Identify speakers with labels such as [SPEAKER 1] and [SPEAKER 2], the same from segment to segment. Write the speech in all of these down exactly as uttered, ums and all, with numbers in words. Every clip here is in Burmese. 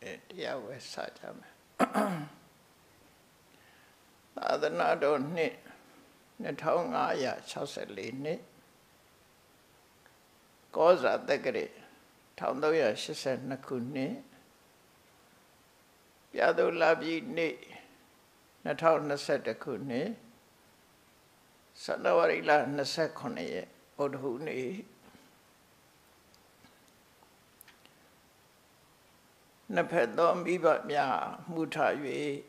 [SPEAKER 1] တရားဝဲစကြမယ်သာသနာတော်နှစ်နှစ်ထောင်ငါးရာ၆ဆယ်လေးနှစ်ကောဇာတက္ကရာတစ်ထောင်သုံးရာရှစ်ဆယ်နှစ်ခုနှစ်ပြာသိုလပြည်နေ့နှစ်ထောင်နှစ်ဆယ်တစ်ခုနှစ်ဇန်နဝါရီလ၂၈ရက်ဗုဒ္ဓဟူးနေ့နှစ်ဖက်သောမိဘများမှုထ၍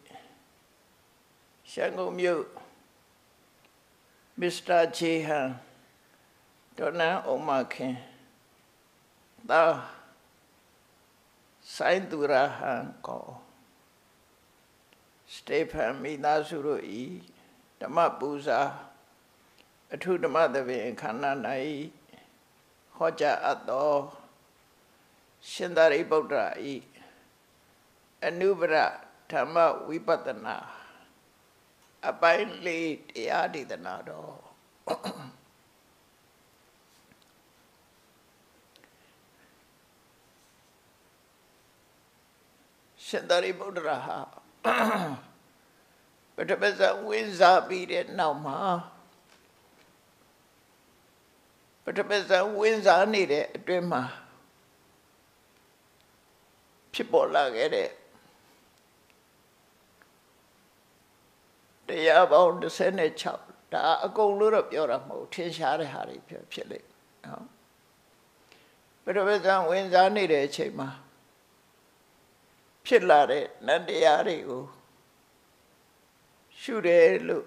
[SPEAKER 1] ရှမ်းကုန်မြို့မစ္စတာဂျေဟန်ဒေါ်နန်အောင်မခင်သာဆိုင်သူရဟန်ကိုစတေဖန်မိသားစုတို့ဤဓမ္မပူဇာအထုဓမ္မသဘင်ခန္ဓာ၌ဟောကြားအပ်သောရှင်သာရိပုတ္တရာဤအနုပရဓမ္မဝိပဿနာအပိုင်းလေးတရားဒေသနာတော်ရှင်သာရိပုတ္တရာဟာပထမဆုံးဝင်စားပြီးတဲ့နောက်မှာပထမဆုံးဝင်စားနေတဲ့အတွင်းမှာဖြစ်ပေါ်လာခဲ့တဲ့တရားပေါင်းတစ်ဆယ်နဲ့ခြောက်ဒါအကုန်လို့တော့ပြောတာမဟုတ်ထင်ရှားတဲ့ဟာတွေဖြစ်ဖြစ်လေနော်ပထမဆုံးဝင်စားနေတဲ့အချိန်မှာဖြစ်လာတဲ့နတ်တရားတွေကိုရှုတယ်လို့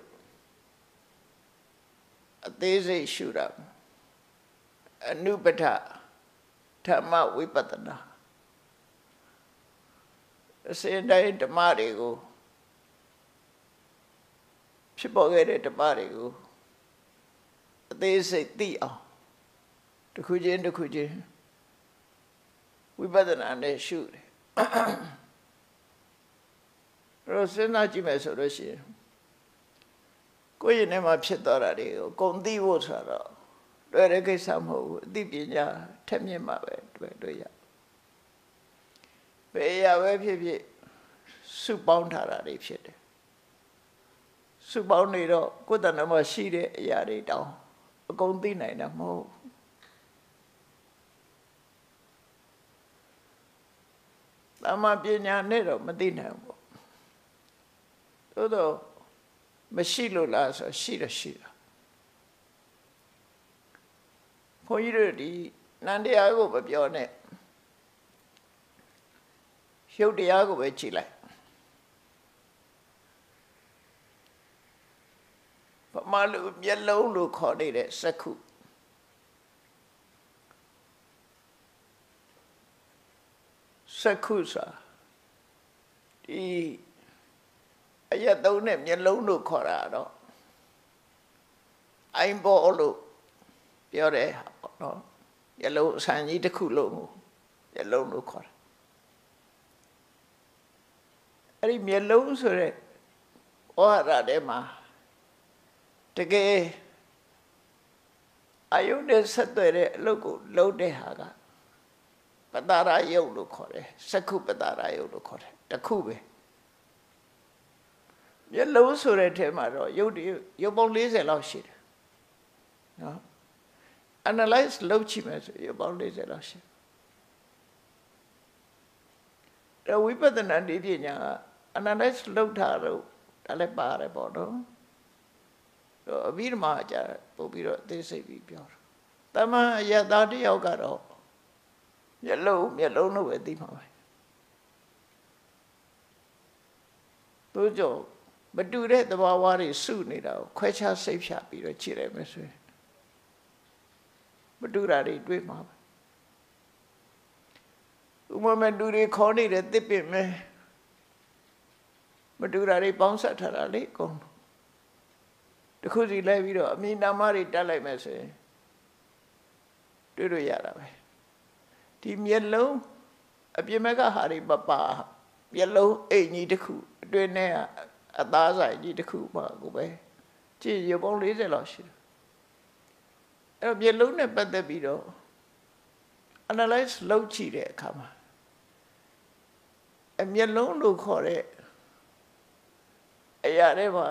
[SPEAKER 1] အသေးစိတ်ရှုတာအနုပဒဓမ္မဝိပဿနာအစဉ်တိုင်းဓမ္မတွေကိုဖြစ်ပေါ်ခဲ့တဲ့ဓမ္မတွေကိုအသေးစိတ်သိအောင်တစ်ခုချင်းတစ်ခုချင်းဝိပဿနာနဲ့ရှုတယ်ရောစဉ်းစားကြည့်မယ်ဆိုလို့ရှိရင်ကိုယ့်ရင်ထဲမှာဖြစ်သွားတာတွေကိုဂုံသိဖို့ဆိုတော့တွေ့တဲ့ကိစ္စမဟုတ်ဘူးအသိပညာထက်မြင့်မှာပဲတွေ့တွေ့ရဘယ်ရပဲဖြစ်ဖြစ်စုပေါင်းထားတာတွေဖြစ်တယ်စုပေါင်းနေတော့ကိုယ်တဏ္ဍမှာရှိတဲ့အရာတွေတောင်အကုန်သိနိုင်တာမဟုတ်တမ္မာပညာနဲ့တော့မသိနိုင်ဘူးသို့တော့မရှိလို့လားဆိုရှိတော့ရှိတာဘုန်းကြီးတို့ဒီနန္တရားကိုမပြောနဲ့ရုပ်တရားကိုပဲကြည့်လိုက်ပမာလူမျက်လုံးလို့ခေါ်နေတဲ့စက္ခုစက္ခုစာဒီအရက်သုံးနဲ့မျက်လုံးလို့ခေါ်တာတော့အိုင်ဘောလို့ပြောတဲ့ဟာပေါ့နော်မျက်လုံးအဆန်ကြီးတစ်ခုလုံးကိုမျက်လုံးလို့ခေါ်တာအဲ့ဒီမျက်လုံးဆိုတဲ့ဩဟာရထဲမှာတကယ်အယုန်နဲ့ဆက်သွယ်တဲ့အလုပ်ကိုလုပ်တဲ့ဟာကပတာရယုတ်လို့ခေါ်တယ်စက္ခုပတာရယုတ်လို့ခေါ်တယ်တစ်ခုပဲမျက်လုံးဆိုတဲ့ထဲမှာတော့ယုတ်ရုပ်ပေါင်း၄၀လောက်ရှိတယ်နော် analyze လုပ်ကြည့်မယ်ဆိုရုပ်ပေါင်း၄၀လောက်ရှိတယ်ဝိပဿနာဒီပညာက analyze လုပ်တာတော့ဒါလည်းပါတယ်ပေါ့နော်အဘိဓမ္မာကြပို့ပြီးတော့သိစိတ်ပြီးပြောတာတမန်အယသားတယောက်ကတော့မျက်လုံးမျက်လုံးလို့ပဲသိမှာပဲသူကြောင့်မတူတဲ့သဘာဝတွေစုနေတာကိုခွဲခြားစိတ်ဖြတ်ပြီးတော့ကြည့်ရမယ်ဆိုရင်မတူတာတွေတွေ့မှာပဲဥပမာတူတွေခေါ်နေတဲ့တစ်ပင်မဲမတူတာတွေပေါင်းဆက်ထားတာလေအကုန်တခုစီလိုက်ပြီးတော့အမိနာမတွေတက်လိုက်မယ်ဆိုရင်တွေ့လို့ရတာပဲဒီမျက်လုံးအပြင်ဘက်ကဟာတွေမပါမျက်လုံးအိမ်ကြီးတစ်ခုအတွင်းထဲကအသားဆိုင်ကြီးတစ်ခုပါကိုပဲကြည့်ရုပ်ပေါင်း၄၀လောက်ရှိတယ်အဲ့တော့မျက်လုံးနဲ့ပတ်သက်ပြီးတော့ analyze လုပ်ကြည့်တဲ့အခါမှာအမျက်လုံးလို့ခေါ်တဲ့အရာတွေမှာ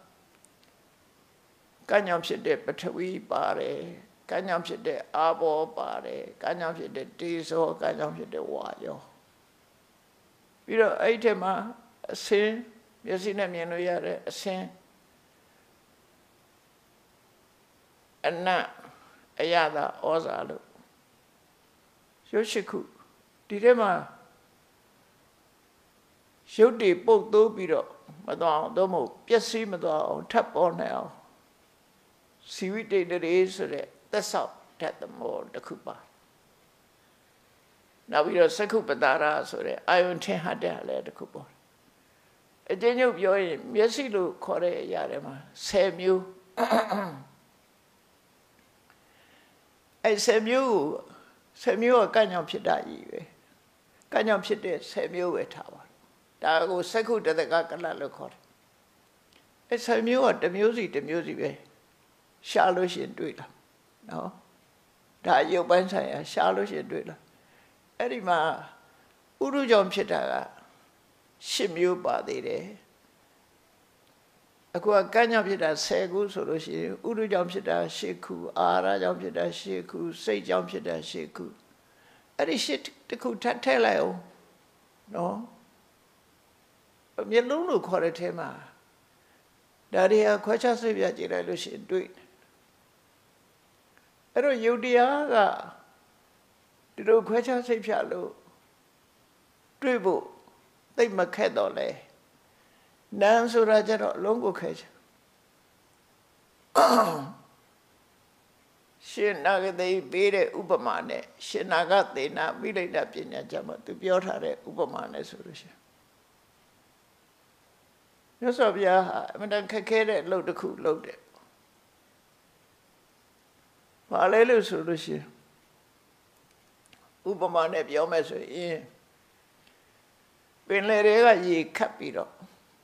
[SPEAKER 1] ကံကြောင့်ဖြစ်တဲ့ပထဝီပါတယ်ကံကြောင့်ဖြစ်တဲ့အာဘောပါတယ်ကံကြောင့်ဖြစ်တဲ့တေဇောကံကြောင့်ဖြစ်တဲ့ဝါယောပြီးတော့အဲ့ဒီမှာအစင်းမျက်စိနဲ့မြင်လို့ရတဲ့အစင်းအနတ်အယတာဩဇာလို့ရုပ်ရှိခုဒီထဲမှာရုပ်တွေပုတ်သိုးပြီးတော့မသွားအောင်တော့မဟုတ်ပျက်စီးမသွားအောင်ထပ်ပေါ်နေအောင်စီဝိတေတရေဆိုတဲ့သက်ဆောက်တတ်တဲ့မောတစ်ခုပါနောက်ပြီးတော့သက္ခုပတာရဆိုတဲ့အာယုန်ထင်ဟတ်တဲ့လည်းတစ်ခုပေါ့အကျဉ်းချုပ်ပြောရင်မျက်စိလို့ခေါ်တဲ့အရာတွေမှာဆယ်မျိုးအဲဆယ်မျိုးဆယ်မျိုးကကံ့ကြောင့်ဖြစ်တာကြီးပဲကံ့ကြောင့်ဖြစ်တဲ့ဆယ်မျိုးပဲထားပါဒါကိုသက္ခုတတကကလလို့ခေါ်တယ်အဲဆယ်မျိုးကတစ်မျိုးစီတစ်မျိုးစီပဲရှားလို့ရှိရင်တွေ့လားနော်ဒါရုပ်ပိုင်းဆိုင်ရာရှားလို့ရှိရင်တွေ့လားအဲ့ဒီမှာဥရုကြောင့်ဖြစ်တာကရှစ်မျိုးပါသေးတယ်အခုကကံ့ကြောင့်ဖြစ်တာဆယ်ခုဆိုလို့ရှိရင်ဥရုကြောင့်ဖြစ်တာရှစ်ခုအာဟာရကြောင့်ဖြစ်တာရှစ်ခုစိတ်ကြောင့်ဖြစ်တာရှစ်ခုအဲ့ဒီရှစ်တစ်ခုထပ်ထည့်လိုက်အောင်နော်မျက်လုံးလို့ခေါ်တဲ့ထဲမှာဒါတွေဟာခွဲခြားစိတ်ပြကြည့်လိုက်လို့ရှိရင်တွေ့အဲ့တော့ယုတ်တရားကဒီလိုခွဲခြားစိတ်ဖြတ်လို့တွေ့ဖို့သိမခက်တော့လေနာမ်ဆိုတာကြတော့အလုံးကိုခဲချင်ရှင်နာဂတိပေးတဲ့ဥပမာနဲ့ရှင်နာဂသေနာမိလိတပညာကြမှာသူပြောထားတဲ့ဥပမာနဲ့ဆိုလို့ရှိရင်မြတ်စွာဘုရားဟာအမှန်တန်ခက်ခဲတဲ့အလုပ်တစ်ခုလုပ်တယ်ဘာလဲလို့ဆိုလို့ရှိရင်ဥပမာနဲ့ပြောမယ်ဆိုရင်ပင်လယ်တွေကရေခတ်ပြီးတော့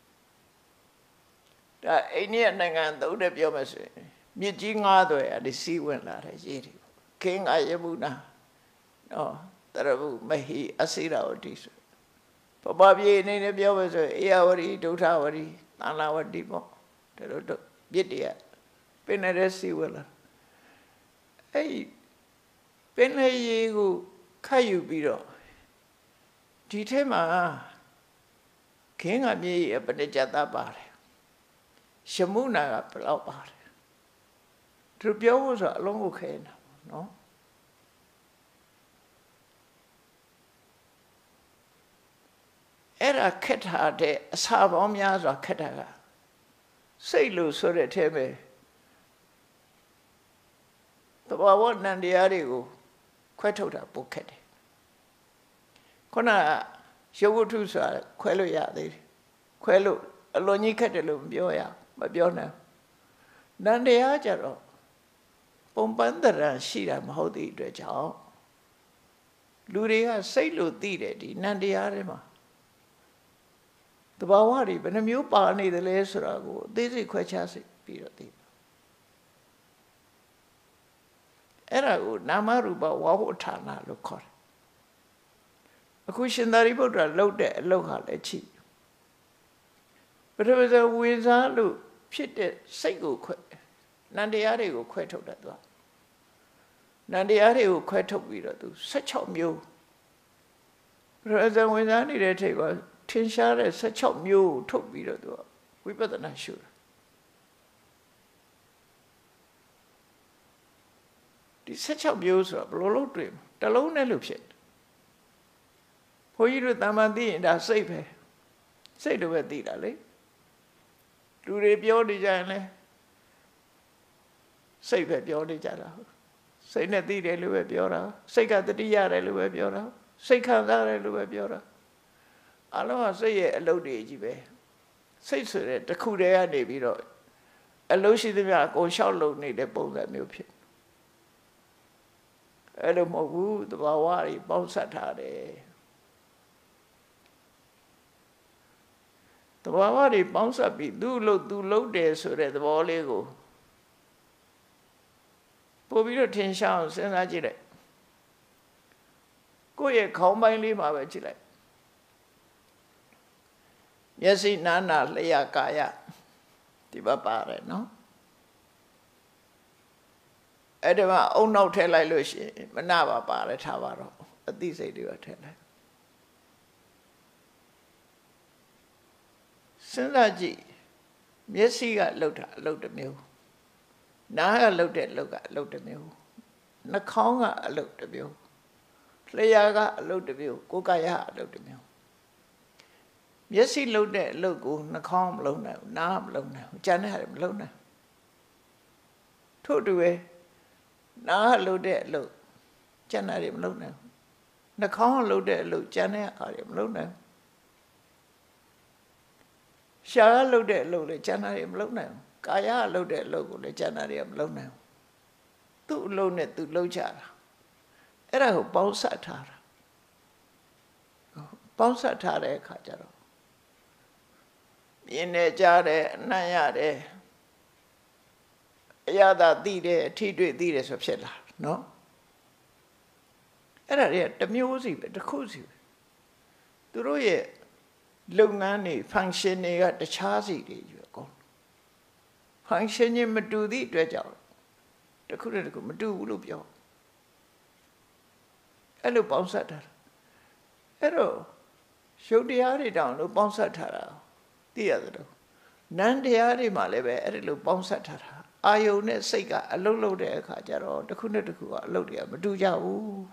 [SPEAKER 1] ဒါအိန္ဒိယနိုင်ငံသုံးတဲ့ပြောမယ်ဆိုရင်မြစ်ကြီးငါးသွယ်အဒီစီးဝင်လာတဲ့ရေတွေခင်းငါယမုနာနော်တရဘူးမဟိအစိရဝတိဆိုပပပြေအနေနဲ့ပြောမယ်ဆိုရင်အေယဝရီဒုဋ္ဌဝရီသန္လာဝတိပေါ့ဒါတို့မြစ်တွေကပင်လယ်တွေစီးဝင်လာအဲ့ပင်လယ်ရေကိုခတ်ယူပြီးတော့ဒီထဲမှာခင်းငါမြေရဲ့ပဋိကြတပါတယ်ယမုနာကဘယ်လောက်ပါတယ်သူပြောဖို့ဆိုအလုံးကိုခဲနေတာပေါ့နော်အဲ့ဒါခက်တာတဲ့အစာပေါင်းများစွာခက်တာကစိတ်လို့ဆိုတဲ့အထဲပဲတဘာဝနန္တရားတွေကိုခွဲထုတ်တာပိုခက်တယ်ခုနကရုပ်ဝတ္ထုဆိုတာခွဲလို့ရသေးတယ်ခွဲလို့အလွန်ကြီးခက်တယ်လို့မပြောရမပြောနိုင်နန္တရားကြတော့ပုံပန်းတရံရှိတာမဟုတ်တဲ့အတွက်ကြောင့်လူတွေကစိတ်လို့သိတယ်ဒီနန္တရားတွေမှာတဘာဝတွေဘယ်နှမျိုးပါနေတယ်လဲဆိုတာကိုအသေးစိတ်ခွဲခြားစိတ်ပြီးတော့သိအဲ့ဒါကိုနာမရူပဝါဟုဌာနလို့ခေါ်တယ်အခုရှင်သာရိပုတ္တရာလှုပ်တဲ့အလုပ်ဟာလည်းချိပထမဆုံးဝေစားလို့ဖြစ်တဲ့စိတ်ကိုခွဲနန္တရားတွေကိုခွဲထုတ်တယ်သူကနန္တရားတွေကိုခွဲထုတ်ပြီးတော့သူ၁၆မျိုးပထမဆုံးဝေစားနေတဲ့ထိပ်ကထင်ရှားတဲ့၁၆မျိုးကိုထုတ်ပြီးတော့သူကဝိပဿနာရှုတာဒီ၁၆မျိုးဆိုတာဘယ်လိုလုပ်တွေ့တလုံးနဲ့လို့ဖြစ်ဘုန်းကြီးတို့တာမန်သိရင်ဒါစိတ်ပဲစိတ်လိုပဲသိတာလေလူတွေပြောနေကြရင်လဲစိတ်ပဲပြောနေကြတာစိတ်နဲ့သိတယ်လို့ပဲပြောတာစိတ်ကတတိရတယ်လို့ပဲပြောတာစိတ်ခံစားတယ်လို့ပဲပြောတာအလုံးကစိတ်ရဲ့အလုပ်တွေကြီးပဲစိတ်ဆိုတဲ့တစ်ခုတည်းကနေပြီးတော့အလုပ်ရှိသမျှအကုန်လျှောက်လုပ်နေတဲ့ပုံစံမျိုးဖြစ်အဲ့လိုမဟုတ်ဘူးသဘာဝတွေပေါင်းစပ်ထားတယ်သဘာဝတွေပေါင်းစပ်ပြီးသူ့လို့သူလုပ်တယ်ဆိုတဲ့သဘောလေးကိုပို့ပြီးတော့ထင်ရှားအောင်စဉ်းစားကြည့်လိုက်ကိုယ့်ရဲ့ခေါင်းပိုင်းလေးမှာပဲကြည့်လိုက်မျက်စိနာနာလျှာကာယဒီဘပါတယ်နော်အဲ့ဒီမှာအုံနောက်ထည့်လိုက်လို့ရှိရင်မနာပါပါတယ်ထားပါတော့အသိစိတ်တွေထည့်လိုက်စဉ်းစားကြည့်မျက်စိကလှုပ်တာအလုပ်တစ်မျိုးနားကလှုပ်တဲ့အလုပ်ကအလုပ်တစ်မျိုးနှာခေါင်းကအလုပ်တစ်မျိုးလျှာကအလုပ်တစ်မျိုးကိုယ်ကာယအလုပ်တစ်မျိုးမျက်စိလှုပ်တဲ့အလုပ်ကိုနှာခေါင်းမလှုပ်နိုင်ဘူးနားမလှုပ်နိုင်ဘူးကြံတဲ့ဟာတွေမလှုပ်နိုင်ထို့တူပဲနားလှုပ်တဲ့အလုပ်ကြံတဲ့တွေမလှုပ်နိုင်ဘူးနှာခေါင်းလှုပ်တဲ့အလုပ်ကြံတဲ့ဟာတွေမလှုပ်နိုင်ဘူးရှားလှုပ်တဲ့အလုပ်လည်းကြံတဲ့တွေမလှုပ်နိုင်ဘူးကာယလှုပ်တဲ့အလုပ်ကိုလည်းကြံတဲ့တွေကမလှုပ်နိုင်ဘူးသူ့အလုပ်နဲ့သူလှုပ်ကြတာအဲ့ဒါကိုပေါင်းစပ်ထားတာပေါင်းစပ်ထားတဲ့အခါကျတော့မြင်နေကြတယ်အနံ့ရတယ်အရသာသိတယ်အထိတွေ့သိတယ်ဆိုဖြစ်လာနော်အဲ့ဒါတွေကတစ်မျိုးစီပဲတစ်ခုစီပဲသူတို့ရဲ့လုပ်ငန်းတွေ function တွေကတခြားစီတွေယူအကုန် function ချင်းမတူသည့်အတွက်ကြောင့်တစ်ခုနဲ့တစ်ခုမတူဘူးလို့ပြောအဲ့လိုပေါင်းစပ်ထားတာအဲ့တော့ရုပ်တရားတွေတောင်လို့ပေါင်းစပ်ထားတာသိရတယ်လို့နန်းတရားတွေမှာလည်းပဲအဲ့ဒီလိုပေါင်းစပ်ထားတာအာယုန်နဲ့စိတ်ကအလုံးလုံးတဲ့အခါကျတော့တစ်ခုနဲ့တစ်ခုကအလုံးတွေကမတူကြဘူး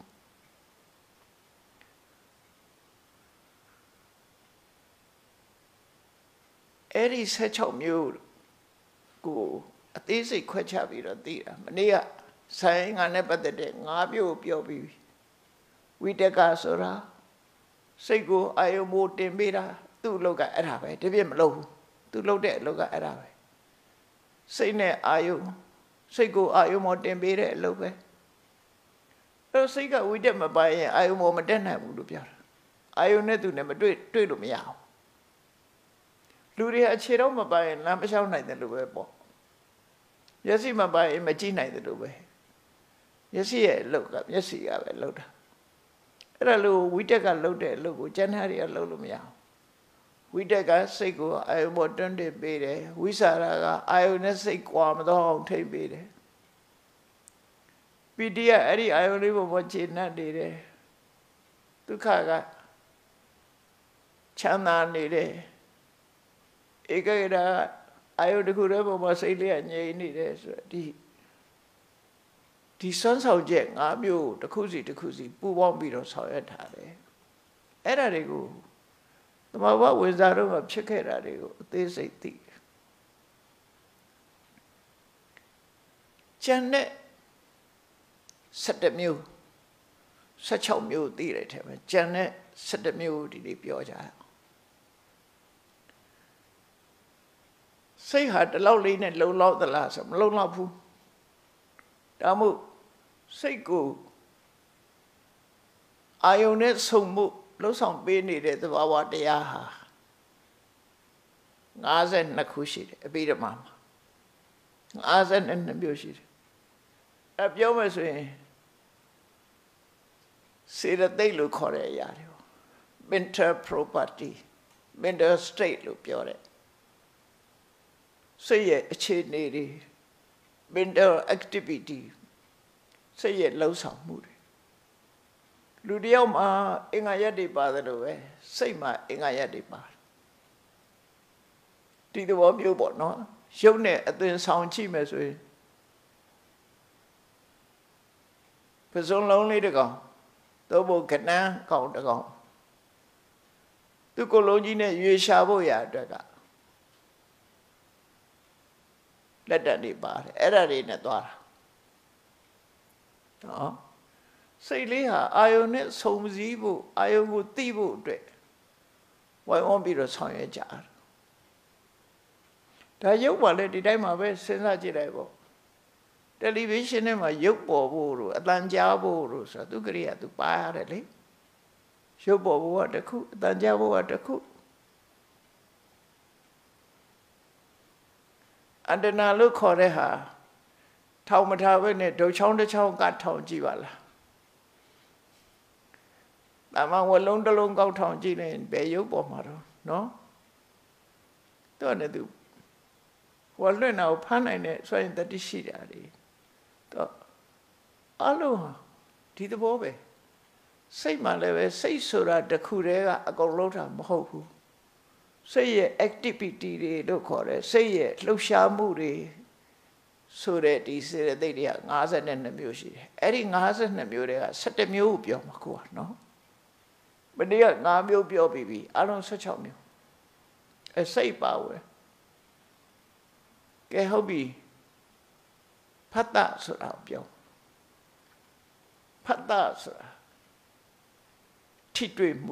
[SPEAKER 1] အဲ့ဒီ၁၆မျိုးကိုအသေးစိတ်ခွဲခြားပြီးတော့သိတာမနေ့ကဆိုင်ငါနဲ့ပတ်သက်တဲ့ငါးမျိုးပြောပြီးဝိတကဆိုတာစိတ်ကိုအာယုံမို့တင်ပေးတာသူ့အလုပ်ကအဲ့ဒါပဲတပြည့်မလုပ်ဘူးသူလုပ်တဲ့အလုပ်ကအဲ့ဒါပဲစိတ်နဲ့အာယုံစိတ်ကိုအာယုံမို့တင်ပေးတဲ့အလုပ်ပဲအဲ့စိတ်ကဝိတက်မပါရင်အာယုံမို့မတက်နိုင်ဘူးလို့ပြောတာအာယုံနဲ့သူနဲ့မတွေ့တွေ့လို့မရအောင်လူတွေအခြေတော့မပါရင်လမ်းမလျှောက်နိုင်တယ်လို့ပဲပေါ့မျက်စိမပါရင်မကြည့်နိုင်တယ်လို့ပဲမျက်စိရဲ့အလုပ်ကမျက်စိကပဲလုပ်တာအဲ့ဒါလို့ဝိတက်ကလှုပ်တဲ့အလုပ်ကိုကျန်တဲ့တွေကလှုပ်လို့မရအောင်ဝိတက်ကစိတ်ကိုအာယုံပေါ်တွန်းတင်ပေးတယ်ဝိစာရကအာယုံနဲ့စိတ်ကွာမတော့အောင်ထိပ်ပေးတယ်ပီတိကအဲ့ဒီအာယုံလေးပေါ်ခြေနှက်နေတယ်ဒုက္ခကချမ်းသာနေတယ်ဧကဂရအာယုတခုတည်းပေါ်မှာစိတ်လေးကငြိမ်နေတယ်ဆိုတော့ဒီဒီစွမ်းဆောင်ချက်ငါးမျိုးတစ်ခုစီတစ်ခုစီပူပေါင်းပြီးတော့ဆောင်ရွက်ထားတယ်အဲ့ဒါတွေကိုသမဘဝင်စားတော့မှဖြစ်ခဲ့တာတွေကိုအသေးစိတ်သိကျန်တဲ့၁၁မျိုး၁၆မျိုးသိတယ်ထဲမှာကျန်တဲ့၁၁မျိုးဒီလေးပြောကြရစိတ်ဟာတလောက်လေးနဲ့လုံလောက်သလားဆိုမလုံလောက်ဘူးဒါမို့စိတ်ကိုအာယုန်နဲ့ဆုံမှုလှုပ်ဆောင်ပေးနေတဲ့သဘာဝတရားဟာ၅၂ခုရှိတယ်အဘိဓမ္မာမှာ၅၂မျိုးရှိတယ်အဲပြောမယ်ဆိုရင်စေတသိက်လို့ခေါ်တဲ့အရာတွေ mental property mental state လို့ပြောတယ်စိတ်ရဲ့အခြေအနေတွေ mental activity စိတ်ရဲ့လှုပ်ဆောင်မှုတွေလူတယောက်မှာအင်္ဂါရက်တွေပါတယ်လို့ပဲစိတ်မှာအင်္ဂါရက်တွေပါတယ်ဒီသဘောမျိုးပေါ့နော်ရုပ်နဲ့အသွင်ဆောင်ကြည့်မယ်ဆိုရင်ပစုံလုံးလေးတစ်ကောင်သို့မဟုတ်ကနန်းကောင်တစ်ကောင်သူကိုယ်လုံးကြီးနဲ့ရွေရှာဖို့ရအတွက်ကလက်တက်တွေပါတယ်အဲ့ဒါတွေနဲ့သွားတာနော်စိတ်လေးဟာအာယုန်နဲ့ဆုံစည်းဖို့အာယုန်ကိုသိဖို့အတွက်ဝိုင်းဝန်းပြီးတော့ဆောင်ရွက်ကြတာဒါရုပ်ပါလေဒီတိုင်းမှာပဲစဉ်းစားကြည့်လိုက်ပေါ့တယ်လီဗီရှင်းထဲမှာရုပ်ပေါ်ဖို့တို့အတန်ကြားဖို့တို့ဆိုတော့သူကလေးကသူပါရတယ်လေရုပ်ပေါ်ဖို့ကတစ်ခုအတန်ကြားဖို့ကတစ်ခုအန္တနာလို့ခေါ်တဲ့ဟာထောင်မထားဘဲနဲ့ဒုတ်ချောင်းတစ်ချောင်းကထောင်ကြည့်ပါလား။ဒါမှဝလုံးတစ်လုံးကောက်ထောင်ကြည့်ရင်ဘယ်ရုပ်ပေါ်မှာတော့နော်တော့လည်းသူဟောလွင့်တာကိုဖမ်းနိုင်တဲ့စွမ်းတတိရှိတာလေတော့အလုံးဟာဒီသဘောပဲစိတ်မှလည်းပဲစိတ်ဆိုတာတစ်ခုတည်းကအကုန်လုံးတာမဟုတ်ဘူးစိတ်ရဲ့ activity တွေလို့ခေါ်တယ်စိတ်ရဲ့လှုပ်ရှားမှုတွေဆိုတဲ့ဒီစေတသိက်တွေက၅၂မျိုးရှိတယ်အဲ့ဒီ၅၂မျိုးတွေက၁၁မျိုးကိုပြောမှာကိုကနော်မနေ့က၅မျိုးပြောပြီးပြီအလုံး၁၆မျိုးအဲစိတ်ပါဝင်ကဲဟုတ်ပြီဖတ်တာဆိုတာပြောဖတ်တာဆိုတာထိတွေ့မှု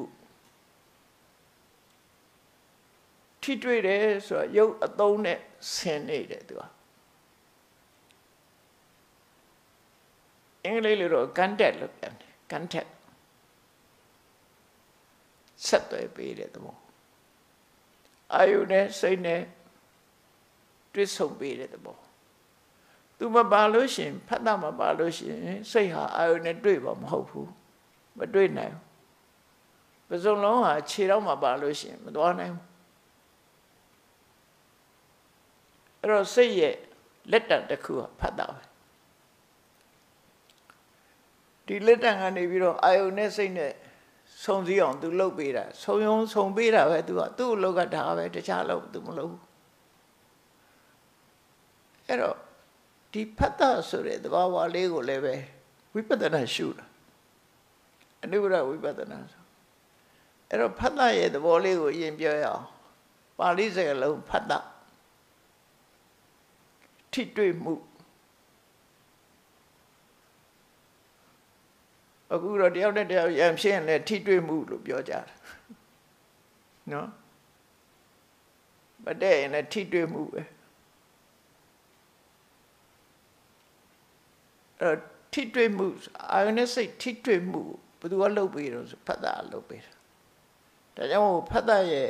[SPEAKER 1] ထိတွေ့တယ်ဆိုတော့ရုပ်အသုံးနဲ့ဆင်နေတယ်သူကအင်္ဂလိပ်လိုတော့ contact လို့ပြောတယ် contact ဆက်သွယ်ပေးတဲ့သဘောအာယုနဲ့စိတ်နဲ့တွဲဆုံပေးတဲ့သဘောသူမပါလို့ရှင်ဖတ်တာမပါလို့ရှင်စိတ်ဟာအာယုနဲ့တွေ့ပါမဟုတ်ဘူးမတွေ့နိုင်ဘူးပစုံလုံးဟာခြေတော့မပါလို့ရှင်မသွားနိုင်ဘူးအဲ့တော့စိတ်ရဲ့လက်တံတစ်ခုကဖတ်တာပဲဒီလက်တံကနေပြီးတော့အာယုနဲ့စိတ်နဲ့ဆုံစည်းအောင်သူလုပ်ပေးတာဆုံယုံဆုံပေးတာပဲသူကသူ့အလုပ်ကဒါပဲတခြားလုပ်သူမလုပ်ဘူးအဲ့တော့ဒီဖတ်တာဆိုတဲ့သဘာဝလေးကိုလည်းပဲဝိပဿနာရှုတာအနုရဝိပဿနာဆိုအဲ့တော့ဖတ်တာရဲ့သဘောလေးကိုအရင်ပြောရအောင်ပါဠိစကားလုံးဖတ်တာထိတွေ့မှုအခုတော့တယောက်နဲ့တယောက်ရံဖြစ်ရင်လည်းထိတွေ့မှုလို့ပြောကြတယ်နော်မတည့်ရင်လည်းထိတွေ့မှုပဲအဲ့ထိတွေ့မှုအာယုနဲ့စိတ်ထိတွေ့မှုဘယ်သူကလုပ်ပေးတော့ဆိုဖတ်တာလုပ်ပေးတာဒါကြောင့်ဖတ်တာရဲ့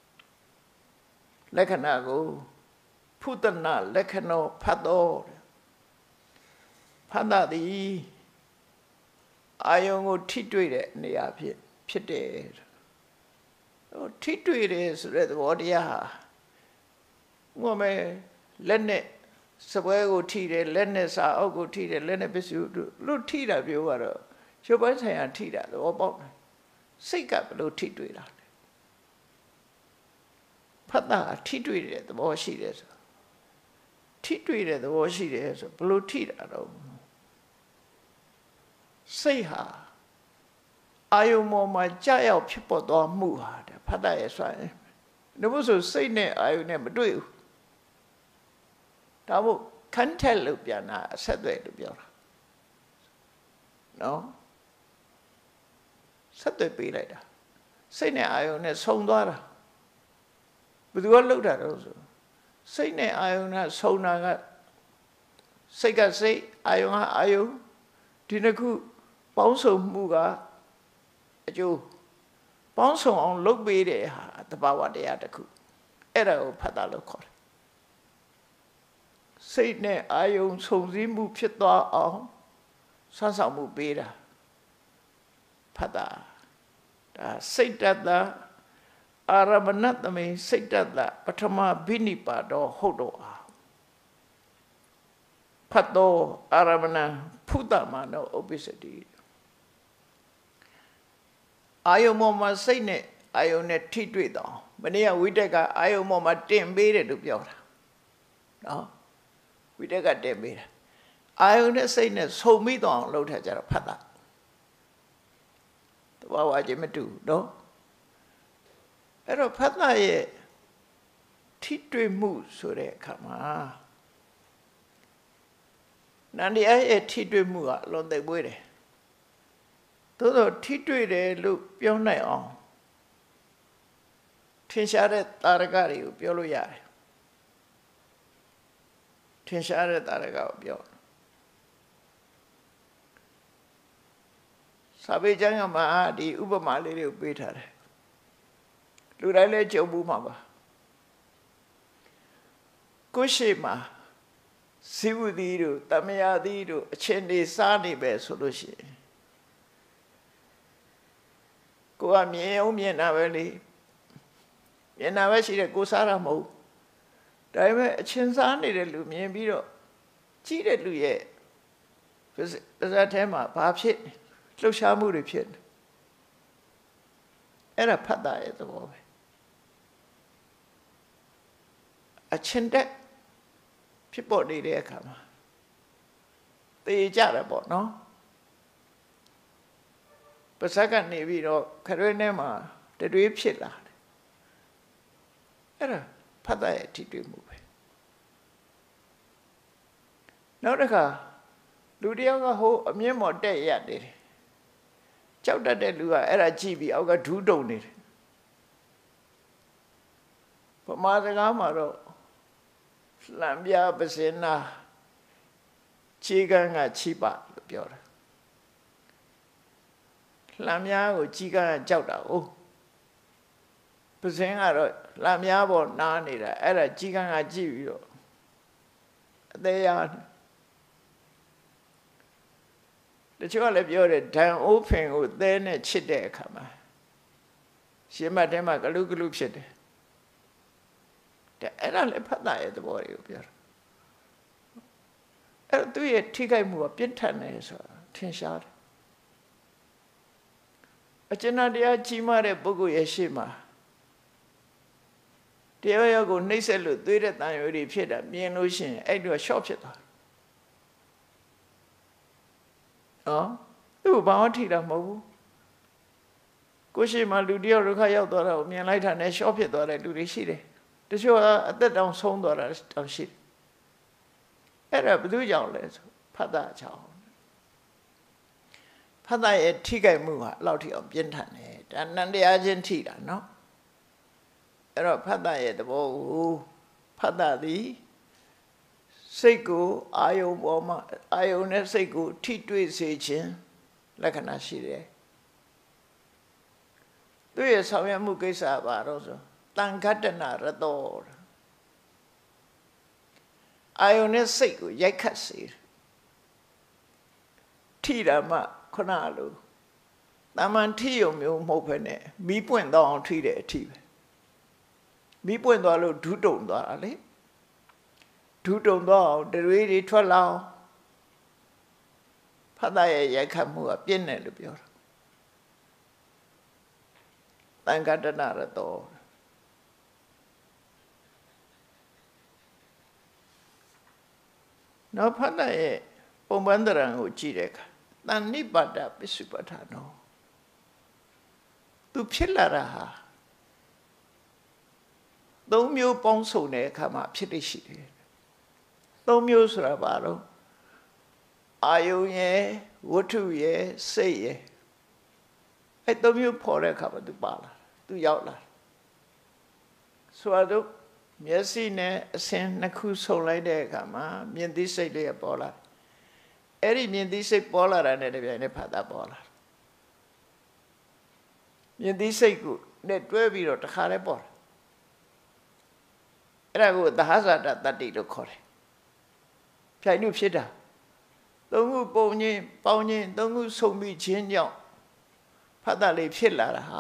[SPEAKER 1] လက္ခဏာကိုဖုတနာလက္ခဏာဖတ်တော်ဖတ်တာသည်အာယုံကိုထိတွေ့တဲ့နေရာဖြစ်ဖြစ်တယ်ဟိုထိတွေ့တယ်ဆိုတဲ့သဘောတရားဟာငုံမဲ့လက်နဲ့စပွဲကိုထိတယ်လက်နဲ့စာအုပ်ကိုထိတယ်လက်နဲ့ပစ္စည်းတို့လို့ထိတာပြောတော့ရုပ်ပိုင်းဆိုင်ရာထိတာသဘောပေါက်တယ်စိတ်ကဘလို့ထိတွေ့တာလဲဖတ်တာထိတွေ့တဲ့သဘောရှိတယ်ဆိုထိတွေ့တဲ့သဘောရှိတယ်ဆိုဘလို့ထိတာတော့စိတ်ဟာအာယုံပေါ်မှာကြာရောက်ဖြစ်ပေါ်သွားမှုဟာတဲ့ဖတ်တာရဲ့ဆိုရင်ဒါမို့ဆိုစိတ်နဲ့အာယုံနဲ့မတွေ့ဘူးဒါမို့ contact လို့ပြန်တာအဆက်အသွယ်လို့ပြောတာနော်ဆက်သွယ်ပေးလိုက်တာစိတ်နဲ့အာယုံနဲ့ဆုံသွားတာဘယ်သူကလှုပ်တာတော့ဆိုစိတ်နဲ့အာယုံနဲ့ဆုံတာကစိတ်ကစိတ်အာယုံကအာယုံဒီနှစ်ခုပေါင်းစုံမှုကအကျိုးပေါင်းစုံအောင်လုပ်ပေးတဲ့ဟာတဘာဝတရားတစ်ခုအဲ့ဒါကိုဖတ်တာလို့ခေါ်တယ်စိတ်နဲ့အာယုံဆုံစည်းမှုဖြစ်သွားအောင်ဆွမ်းဆောင်မှုပေးတာဖတ်တာဒါစိတ်တတ္တအာရမဏတမေစိတ်တတ္တပထမဘိနိပါတောဟုတ်တော့အားဖတ်တော့အာရမဏဖုတမနောဥပ္ပစ္စတိအာယုံမောမှာစိတ်နဲ့အာယုံနဲ့ထိတွေ့တော့မနေ့ကဝိတက်ကအာယုံမောမှာတင်ပေးတယ်လို့ပြောတာနော်ဝိတက်ကတင်ပေးတာအာယုံနဲ့စိတ်နဲ့ဆုံမိတော့အောင်လုပ်ထားကြတော့ဖတ်တာတဘာဝချင်းမတူနော်အဲ့တော့ဖတ်တာရဲ့ထိတွေ့မှုဆိုတဲ့အခါမှာနန္ဒီရဲ့ထိတွေ့မှုကအလွန်သိပ်ပွေးတယ်သို့တော့ထိတွေ့တယ်လို့ပြောနိုင်အောင်ထင်ရှားတဲ့တာရကတွေကိုပြောလို့ရတယ်ထင်ရှားတဲ့တာရကကိုပြောစာပေကျမ်းမှာဒီဥပမာလေးတွေကိုပေးထားတယ်လူတိုင်းလည်းကြုံဘူးမှာပါကိုရှိမှာဇိဝတိတို့တမယာတိတို့အချင်းတွေစားနေပဲဆိုလို့ရှိရင်ကိုကမြင်အောင်မြင်တာပဲလေမြင်တာပဲရှိတယ်ကိုစားတာမဟုတ်ဒါပေမဲ့အချင်းစားနေတဲ့လူမြင်ပြီးတော့ကြီးတဲ့လူရဲ့ပါးစပ်ထဲမှာဘာဖြစ်လှုပ်ရှားမှုတွေဖြစ်နေအဲ့ဒါဖတ်တာရဲ့သဘောပဲအချင်းတက်ဖြစ်ပေါ်နေတဲ့အခါမှာတေကြတယ်ပေါ့နော်ပါးစပ်ကနေပြီးတော့ခရွေးထဲမှာတတွေးဖြစ်လာတယ်အဲ့ဒါဖတ်တာရဲ့ထိတွေ့မှုပဲနောက်တစ်ခါလူတယောက်ကဟိုအမြင့်မော်တက်ရနေတယ်ကြောက်တတ်တဲ့လူကအဲ့ဒါကြည့်ပြီးအောက်ကဒူးတုံနေတယ်ဗမာစကားမှာတော့လမ်းပြပစင်နာခြေကန်းကချိပလို့ပြောတာလမ်းများကိုကြီးကန်းကကြောက်တာ哦ပစင်ကတော့လမ်းများပေါ်နားနေတာအဲ့ဒါကြီးကန်းကကြည့်ပြီးတော့အသေးရတချို့ကလည်းပြောတယ်ဒံအိုးဖင်ကိုသဲနဲ့ချစ်တဲ့အခါမှာရှင်မတဲမှာဂလူဂလူဖြစ်တယ်တဲ့အဲ့ဒါလည်းဖတ်တာရဲ့သဘောတွေကိုပြောတာအဲ့သူ့ရဲ့ထိခိုက်မှုကပြင်းထန်တယ်ဆိုတာထင်ရှားတယ်အကျဉ်းတရားကြီးမားတဲ့ပုဂ္ဂိုလ်ရဲ့ရှေ့မှာတရားရောက်ကိုနှိမ့်ဆက်လို့သွေးတဲ့တန်ရွေတွေဖြစ်တာမြင်လို့ရှိရင်အဲ့တော့ရှော့ဖြစ်သွားနော်သူ့ဘာမှထိတာမဟုတ်ဘူးကိုရှိမှလူတယောက်ဒုက္ခရောက်သွားတာကိုမြင်လိုက်တာနဲ့ရှော့ဖြစ်သွားတဲ့လူတွေရှိတယ်တချို့ကအသက်တောင်ဆုံးသွားတာတောင်ရှိတယ်အဲ့ဒါဘယ်သူကြောင့်လဲဆိုဖတ်တာကြောင့်ဖတ်တာရဲ့ထိခိုက်မှုဟာအလောက်ထိအောင်ပြင်းထန်တယ်ဒါနန္တရားချင်းထိတာနော်အဲ့တော့ဖတ်တာရဲ့သဘောကိုဖတ်တာသည်စိတ်ကိုအာယုံပေါ်မှာအာယုံနဲ့စိတ်ကိုထိတွေ့စေခြင်းလက္ခဏာရှိတယ်သူရဲ့ဆောင်ရွက်မှုကိစ္စပါတော့ဆိုတန်ခတ္တနာရတောအာယုန်နဲ့စိတ်ကိုရိုက်ခတ်စေတယ်ထိတာမှခုနလိုတာမန်ထိရုံမျိုးမဟုတ်ဘဲနဲ့မီးပွင့်တော့အောင်ထိတဲ့အထိပဲမီးပွင့်သွားလို့ဒူးတုံသွားတာလေဒူးတုံသွားအောင်တတွေးတွေထွက်လာအောင်ဖတ်တာရဲ့ရိုက်ခတ်မှုကပြင်းတယ်လို့ပြောတာတန်ခတ္တနာရတောနောက်ဖတ်တာရဲ့ပုံပန်းတရံကိုကြည့်တဲ့အခါတန်နိပါဒပစ္စုပ္ပထာနောသူဖြစ်လာတာဟာသုံးမျိုးပေါင်းစုံတဲ့အခါမှာဖြစ်လိမ့်ရှိတယ်သုံးမျိုးဆိုတာဘာလို့အာယုံရဲ့ဝတ္ထုရဲ့စိတ်ရဲ့အဲ့သုံးမျိုးပေါ်တဲ့အခါမှာသူပါလာသူရောက်လာဆိုတော့မျက်စိနဲ့အစင်းနှစ်ခုဆုံလိုက်တဲ့အခါမှာမြင်သိစိတ်လေးပေါ်လာအဲ့ဒီမြင်သိစိတ်ပေါ်လာတာနဲ့တပြိုင်နက်ဖတ်တာပေါ်လာမြင်သိစိတ်ကိုနဲ့တွဲပြီးတော့တခါတည်းပေါ်လာအဲ့ဒါကိုသဟဇာတတတ္တိလို့ခေါ်တယ်ဖြိုင်နှုဖြစ်တာသုံးခုပုံချင်းပေါင်းချင်းသုံးခုဆုံပြီးချင်းကြောင့်ဖတ်တာလေးဖြစ်လာတာဟာ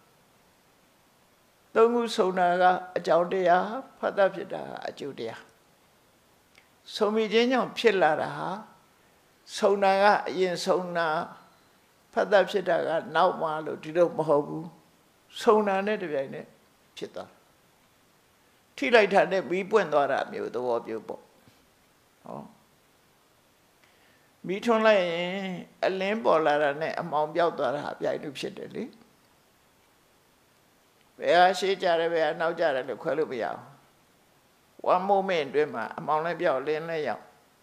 [SPEAKER 1] သုံးခုဆုံတာကအကြောင်းတရားဖတ်တာဖြစ်တာကအကျိုးတရားဆုံပြီးချင်းကြောင့်ဖြစ်လာတာဟာဆုံတာကအရင်ဆုံတာဖတ်တာဖြစ်တာကနောက်မှလို့ဒီလိုမဟုတ်ဘူးဆုံတာနဲ့တပြိုင်နက်ဖြစ်သွားထိလိုက်တာနဲ့မီးပွင့်သွားတာမျိုးသဘောမျိုးပေါ့ဟောမီးထွန်းလိုက်ရင်အလင်းပေါ်လာတာနဲ့အမှောင်ပြောက်သွားတာအပြိုင်တူဖြစ်တယ်လေဘယ်ဟာရှိကြတယ်ဘယ်ဟာနောက်ကြတယ်လို့ခွဲလို့မရဘူး one moment အတွင်းမှာအမှောင်လည်းပြောက်လင်းလည်းရောက်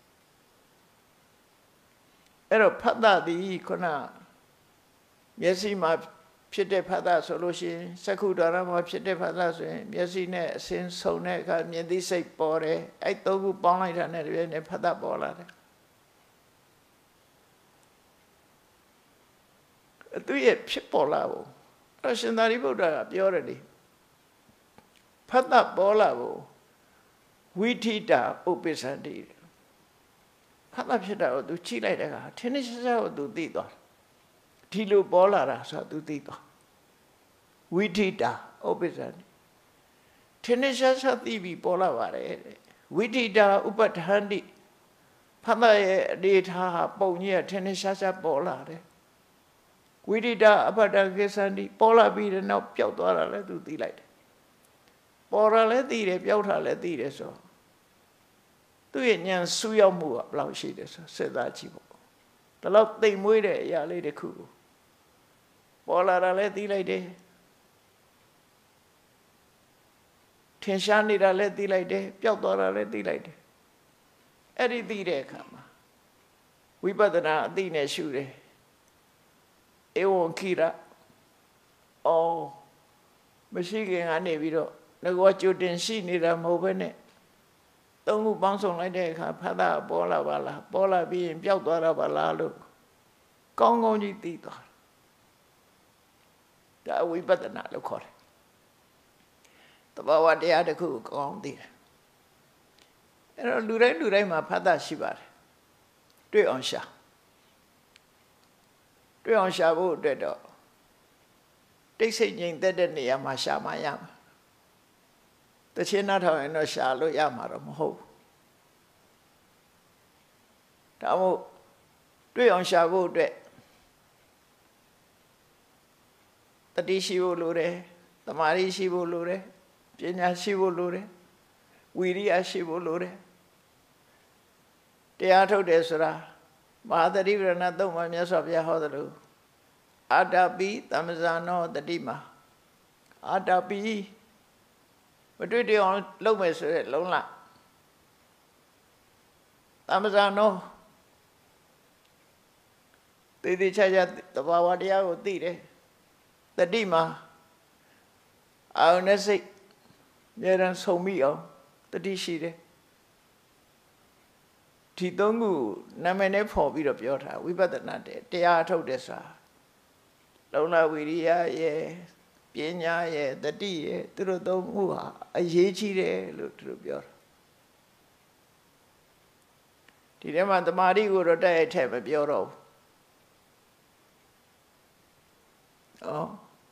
[SPEAKER 1] အဲ့တော့ဖတ်တာဒီခုနမျက်စိမှာဖြစ်တဲ့ဖတ်တာဆိုလို့ရှိရင်စက္ခုဒ္ဒရမှာဖြစ်တဲ့ဖတ်တာဆိုရင်မျက်စိနဲ့အစင်းဆုံတဲ့အခါမြင်သိစိတ်ပေါ်တယ်အဲ့သုံးခုပေါင်းလိုက်တာနဲ့တပြည့်နဲ့ဖတ်တာပေါ်လာတယ်သူရဲ့ဖြစ်ပေါ်လာဖို့အဲ့ရှင်သာရိပုတ္တရာကပြောတယ်လေဖတ်တာပေါ်လာဖို့ဝိထိတာဥပ္ပစ္စန္တိဖတ်တာဖြစ်တာကိုသူချိလိုက်တဲ့အခါထင်းထင်းရှားရှားကိုသူသိသွားဒီလိုပေါ်လာတာဆိုတော့သူသိသွားဝိထိတာဥပ္ပစ္စန္တိထထင်ရှားရှားသိပြီးပေါ်လာပါတယ်ဝိတိတာဥပဋ္ဌာန်တိဖတ်ရဲ့အနေထားဟာပုံကြီးကထင်ရှားရှားပေါ်လာတယ်ဝိတိတာအပတ္တကိသန္တိပေါ်လာပြီးတဲ့နောက်ပျောက်သွားတာလည်းသူသိလိုက်တယ်ပေါ်လာလည်းသိတယ်ပျောက်တာလည်းသိတယ်ဆိုသူ့ရဲ့ဉာဏ်ဆူရောက်မှုကဘယ်လောက်ရှိတယ်ဆိုစဉ်းစားကြည့်ပေါ့ဒါတော့သိမ်မွေးတဲ့အရာလေးတစ်ခုကိုပေါ်လာတာလည်းသိလိုက်တယ်ထင်ရှားနေတာလည်းသိလိုက်တယ်ပျောက်သွားတာလည်းသိလိုက်တယ်အဲ့ဒီသိတဲ့အခါမှာဝိပဿနာအသိနဲ့ရှုတယ်ဧဝံခိရအော်မရှိခင်ကနေပြီးတော့ငကောကြိုတင်ရှိနေတာမဟုတ်ဘဲနဲ့သုံးခုပေါင်းစုံလိုက်တဲ့အခါဖတ်တာပေါ်လာပါလားပေါ်လာပြီးရင်ပျောက်သွားတာပါလားလို့ကောင်းကောင်းကြီးသိသွားဒါဝိပဿနာလို့ခေါ်တယ်တဘာဝတရားတစ်ခုကိုကောင်းသိတယ်အဲ့တော့လူတိုင်းလူတိုင်းမှာဖတ်တာရှိပါတယ်တွေ့အောင်ရှာတွေ့အောင်ရှာဖို့အတွက်တော့တိတ်ဆိတ်ငြိမ်သက်တဲ့နေရာမှာရှာမှရမှာတချင်းနားထောင်ရင်တော့ရှာလို့ရမှာတော့မဟုတ်ဘူးဒါမို့တွေ့အောင်ရှာဖို့အတွက်တတိရှိဖို့လိုတယ်တမာရီရှိဖို့လိုတယ်ပညာရှိဖို့လိုတယ်ဝီရိယရှိဖို့လိုတယ်တရားထုတ်တယ်ဆိုတာမဟာသတိပဋ္ဌာန်သုံးပါးမြတ်စွာဘုရားဟောသလိုအာတပိသမ္မဇာနောတတိမာအာတပိမတွေ့တွေ့အောင်လုပ်မယ်ဆိုတဲ့လုံးလားသမ္မဇာနောသေသေးချာချာတဘာဝတရားကိုသိတယ်တတိမာအာရုံနဲ့စိတ်ဉာဏ်ဆုံမိအောင်တတိရှိတယ်ဒီသုံးခုနာမည်နဲ့ဖော်ပြီးတော့ပြောထားဝိပဿနာတရားထုတ်တယ်ဆိုတာလုံလဝိရိယရဲ့ပညာရဲ့တတိရဲ့သူတို့သုံးခုဟာအရေးကြီးတယ်လို့သူတို့ပြောတာဒီထဲမှာတမာတိကိုတော့တိုက်ရိုက်ထည့်မပြောတော့ဘူးဩ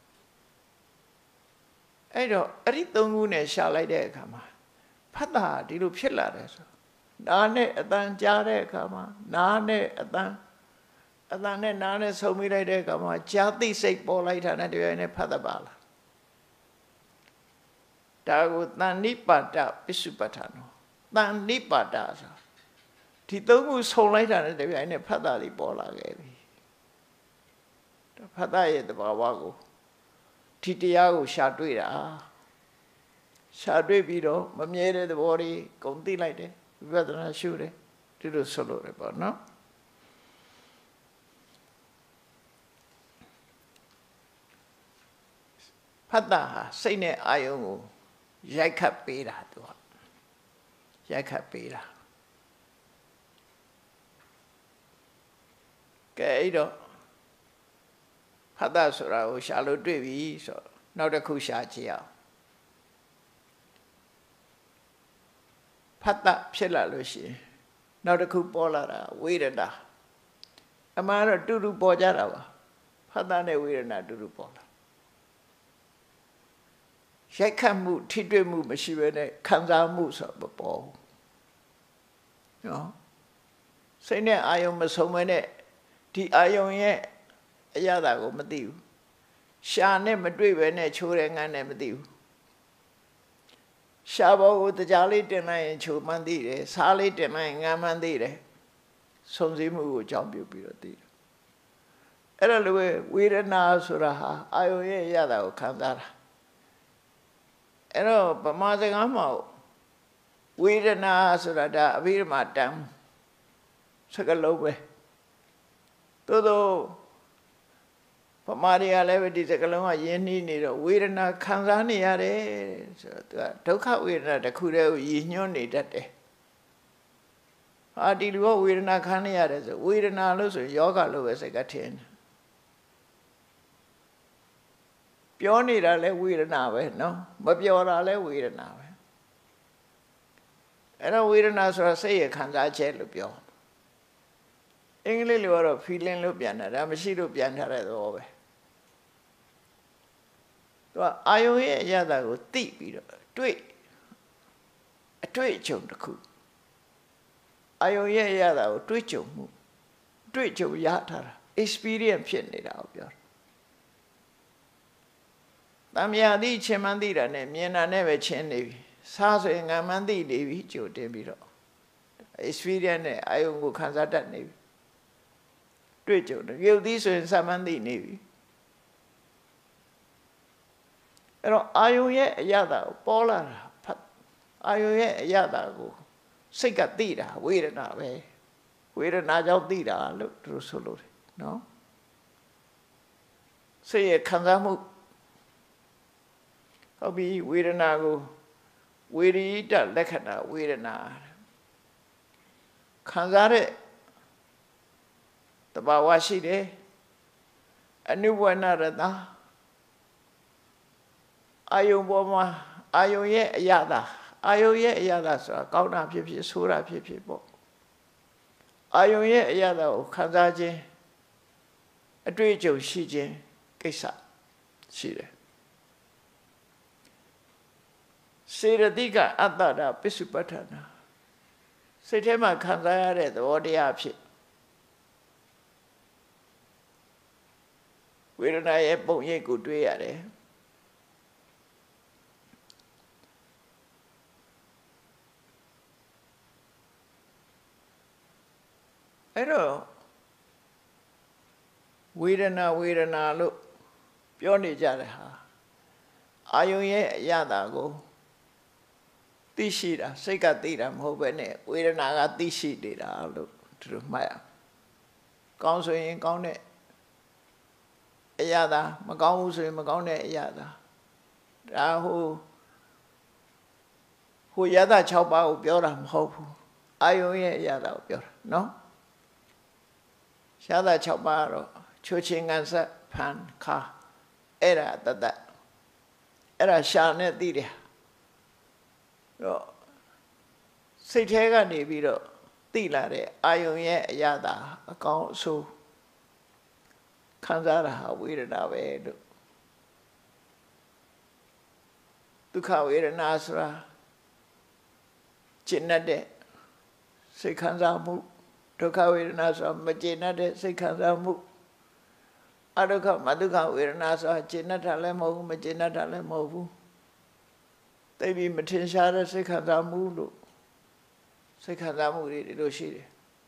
[SPEAKER 1] အဲ့တော့အဲ့ဒီသုံးခုနဲ့ရှာလိုက်တဲ့အခါမှာဖတ်တာဒီလိုဖြစ်လာတယ်ဆိုနားနဲ့အတန်ကြားတဲ့အခါမှာနားနဲ့အတန်အတန်နဲ့နားနဲ့ဆုံမိလိုက်တဲ့အခါမှာကြာသိစိတ်ပေါ်လိုက်တာနဲ့တပြိုင်နက်ဖတ်တပါလားဒါကိုတန်နိပါဒပစ္စုပ္ပထာနောတန်နိပါဒဆိုဒီသုံးခုဆုံလိုက်တာနဲ့တပြိုင်နက်ဖတ်တာလေးပေါ်လာခဲ့ပြီဖတ်တာရဲ့တဘာဝကိုဒီတရားကိုရှာတွေ့တာရှာတွေ့ပြီးတော့မမြဲတဲ့သဘောတွေကုန်သိလိုက်တယ်ဝိပဿနာရှုတယ်ဒီလိုဆိုလို့ရပေါ့နော်ဖတ်တာဟာစိတ်နဲ့အာယုံကိုရိုက်ခတ်ပေးတာသူကရိုက်ခတ်ပေးတာကဲအဲ့တော့ဖတ်တာဆိုတာကိုရှာလို့တွေ့ပြီဆိုနောက်တစ်ခုရှာကြည့်အောင်ဖတ်တာဖြစ်လာလို့ရှိရင်နောက်တစ်ခုပေါ်လာတာဝေဒနာအမှန်တော့တူတူပေါ်ကြတာပါဖတ်တာနဲ့ဝေဒနာတူတူပေါ်လာရိုက်ခတ်မှုထိတွေ့မှုမရှိဘဲနဲ့ခံစားမှုဆိုမပေါ်ဘူးနော်စိတ်နဲ့အာယုံမဆုံးဘဲနဲ့ဒီအာယုံရဲ့အရသာကိုမသိဘူးရှာနဲ့မတွေ့ပဲနဲ့ချိုးတယ်ငန်းနဲ့မသိဘူးရှာဘောကိုတရားလေးတင်လိုက်ရင်ချိုးမှန်းသိတယ်စားလေးတင်လိုက်ရင်ငန်းမှန်းသိတယ်စုံစည်းမှုကိုကြောင်းပြုပြီးတော့သိတယ်အဲ့ဒါလိုပဲဝေဒနာဆိုတာဟာအာယုံရဲ့အရသာကိုခံစားတာအဲ့တော့ဗမာစကားမှာဝေဒနာဆိုတာဒါအဘိဓမ္မာတန်စကားလုံးပဲသို့သောဗမာတွေကလည်းပဲဒီစကားလုံးကယဉ်နှီးနေတော့ဝေဒနာခံစားနေရတယ်ဆိုတော့သူကဒုက္ခဝေဒနာတစ်ခုတည်းကိုရည်ညွှန်းနေတတ်တယ်ဟာဒီလူကဝေဒနာခံနေရတယ်ဆိုဝေဒနာလို့ဆိုယောဂလို့ပဲစိတ်ကထင်တယ်ပြောနေတာလဲဝေဒနာပဲနော်မပြောတာလဲဝေဒနာပဲအဲ့တော့ဝေဒနာဆိုတာစိတ်ရခံစားချက်လို့ပြောအင်္ဂလိပ်လိုကတော့ feeling လို့ပြန်တာဒါမရှိလို့ပြန်ထားတဲ့သဘောပဲသူကအာယုံရဲ့အရသာကိုသိပြီးတော့တွေ့အတွေ့အကြုံတစ်ခုအာယုံရဲ့ရတာကိုတွေ့ကြုံမှုတွေ့ကြုံရထားတာ experience ဖြစ်နေတာကိုပြောတာတမယာတိချင်းမှန်းသိတာနဲ့မြင်တာနဲ့ပဲချင်းနေပြီစားဆိုရင်ငါမှန်းသိနေပြီကြိုတင်ပြီးတော့ experience နဲ့အာယုံကိုခံစားတတ်နေပြီတွေ့ကြုံတယ်ရုပ်သီးဆိုရင်စမှန်းသိနေပြီအဲ့တော့အာယုံရဲ့အရသာကိုပေါ်လာတာဖတ်အာယုံရဲ့အရသာကိုစိတ်ကသိတာဝေဒနာပဲဝေဒနာကြောင့်သိတာလို့သူတို့ဆိုလို့တယ်နော်စိတ်ရဲ့ခံစားမှုဟုတ်ပြီဝေဒနာကိုဝေရိတလက္ခဏာဝေဒနာခံစားတဲ့တဘာဝရှိတယ်အနုဝနရတအာယုံပေါ်မှာအာယုံရဲ့အရသာအာယုံရဲ့အရသာဆိုတာကောင်းတာဖြစ်ဖြစ်ဆိုးတာဖြစ်ဖြစ်ပေါ့အာယုံရဲ့အရသာကိုခံစားခြင်းအတွေ့အကြုံရှိခြင်းကိစ္စရှိတယ်စေရတိကအတ္တတာပစ္စုပ္ပတ္ထနာစိတ်ထဲမှာခံစားရတဲ့သဘောတရားဖြစ်ဝေဒနာရဲ့ပုံရိပ်ကိုတွေ့ရတယ်အဲ့တော့ဝေဒနာဝေဒနာလို့ပြောနေကြတယ်ဟာအာယုံရဲ့အရသာကိုသိရှိတာစိတ်ကသိတာမဟုတ်ပဲနဲ့ဝေဒနာကသိရှိနေတာလို့သူတို့မှတ်ရကောင်းဆိုရင်ကောင်းတဲ့အရသာမကောင်းဘူးဆိုရင်မကောင်းတဲ့အရသာဒါဟိုဟိုရသ၆ပါးကိုပြောတာမဟုတ်ဘူးအာယုံရဲ့အရသာကိုပြောတာနော်ရသ၆ပါးတော့ချိုချင်းကန်ဆက်ဖန်ခါအဲ့ဒါတတအဲ့ဒါရှာနဲ့သိတယ်တော့စိတ်ထဲကနေပြီးတော့သိလာတဲ့အာယုံရဲ့အရသာအကောင်းအဆိုးခံစားရတာဝေဒနာပဲလို့ဒုက္ခဝေဒနာဆိုတာကျင့်တဲ့စိတ်ခံစားမှုဒုက္ခဝေဒနာဆိုတာမကျင့်တဲ့စိတ်ခံစားမှုအဒုက္ခမဒုက္ခဝေဒနာဆိုတာကျင့်တာလည်းမဟုတ်ဘူးမကျင့်တာလည်းမဟုတ်ဘူးသိပြီးမထင်ရှားတဲ့စိတ်ခံစားမှုလို့စိတ်ခံစားမှုတွေဒီလိုရှိတယ်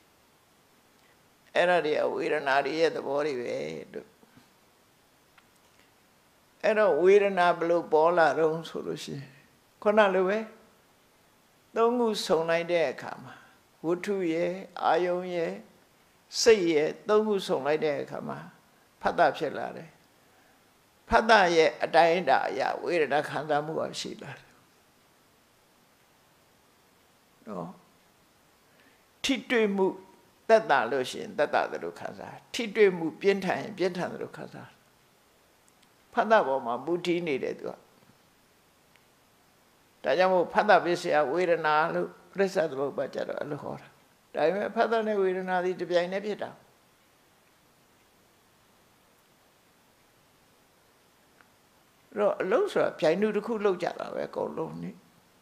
[SPEAKER 1] အဲ့ဒါတွေအဝေဒနာတွေရဲ့သဘောတွေပဲလို့အဲ့တော့ဝေဒနာဘလို့ပေါ်လာတော့ဆိုလို့ရှိရင်ခုနလိုပဲသုံးခုစုံလိုက်တဲ့အခါမှာဝတ္ထုရဲ့အာယုံရဲ့စိတ်ရဲ့သုံးခုစုံလိုက်တဲ့အခါမှာဖတ်တာဖြစ်လာတယ်ဖတ်တာရဲ့အတိုင်းအတာအရာဝေဒနာခံစားမှုအရှိလာတယ်နော်ထိတွေ့မှုတက်တာလို့ရှိရင်တက်တာတယ်လို့ခံစားထိတွေ့မှုပြင်းထန်ရင်ပြင်းထန်တယ်လို့ခံစားဖတ်တာပေါ်မှာမူတည်နေတယ်သူကဒါကြောင့်မို့ဖတ်တာပစ္စယဝေဒနာလို့ပြစ္ဆသမုပ္ပါကြတော့အဲ့လိုဟောတာဒါပေမဲ့ဖတ်တာနဲ့ဝေဒနာဒီတပြိုင်တည်းဖြစ်တာတော့အလုံးဆိုတာပြိုင်မှုတစ်ခုလောက်ကြတာပဲအကုန်လုံးနိ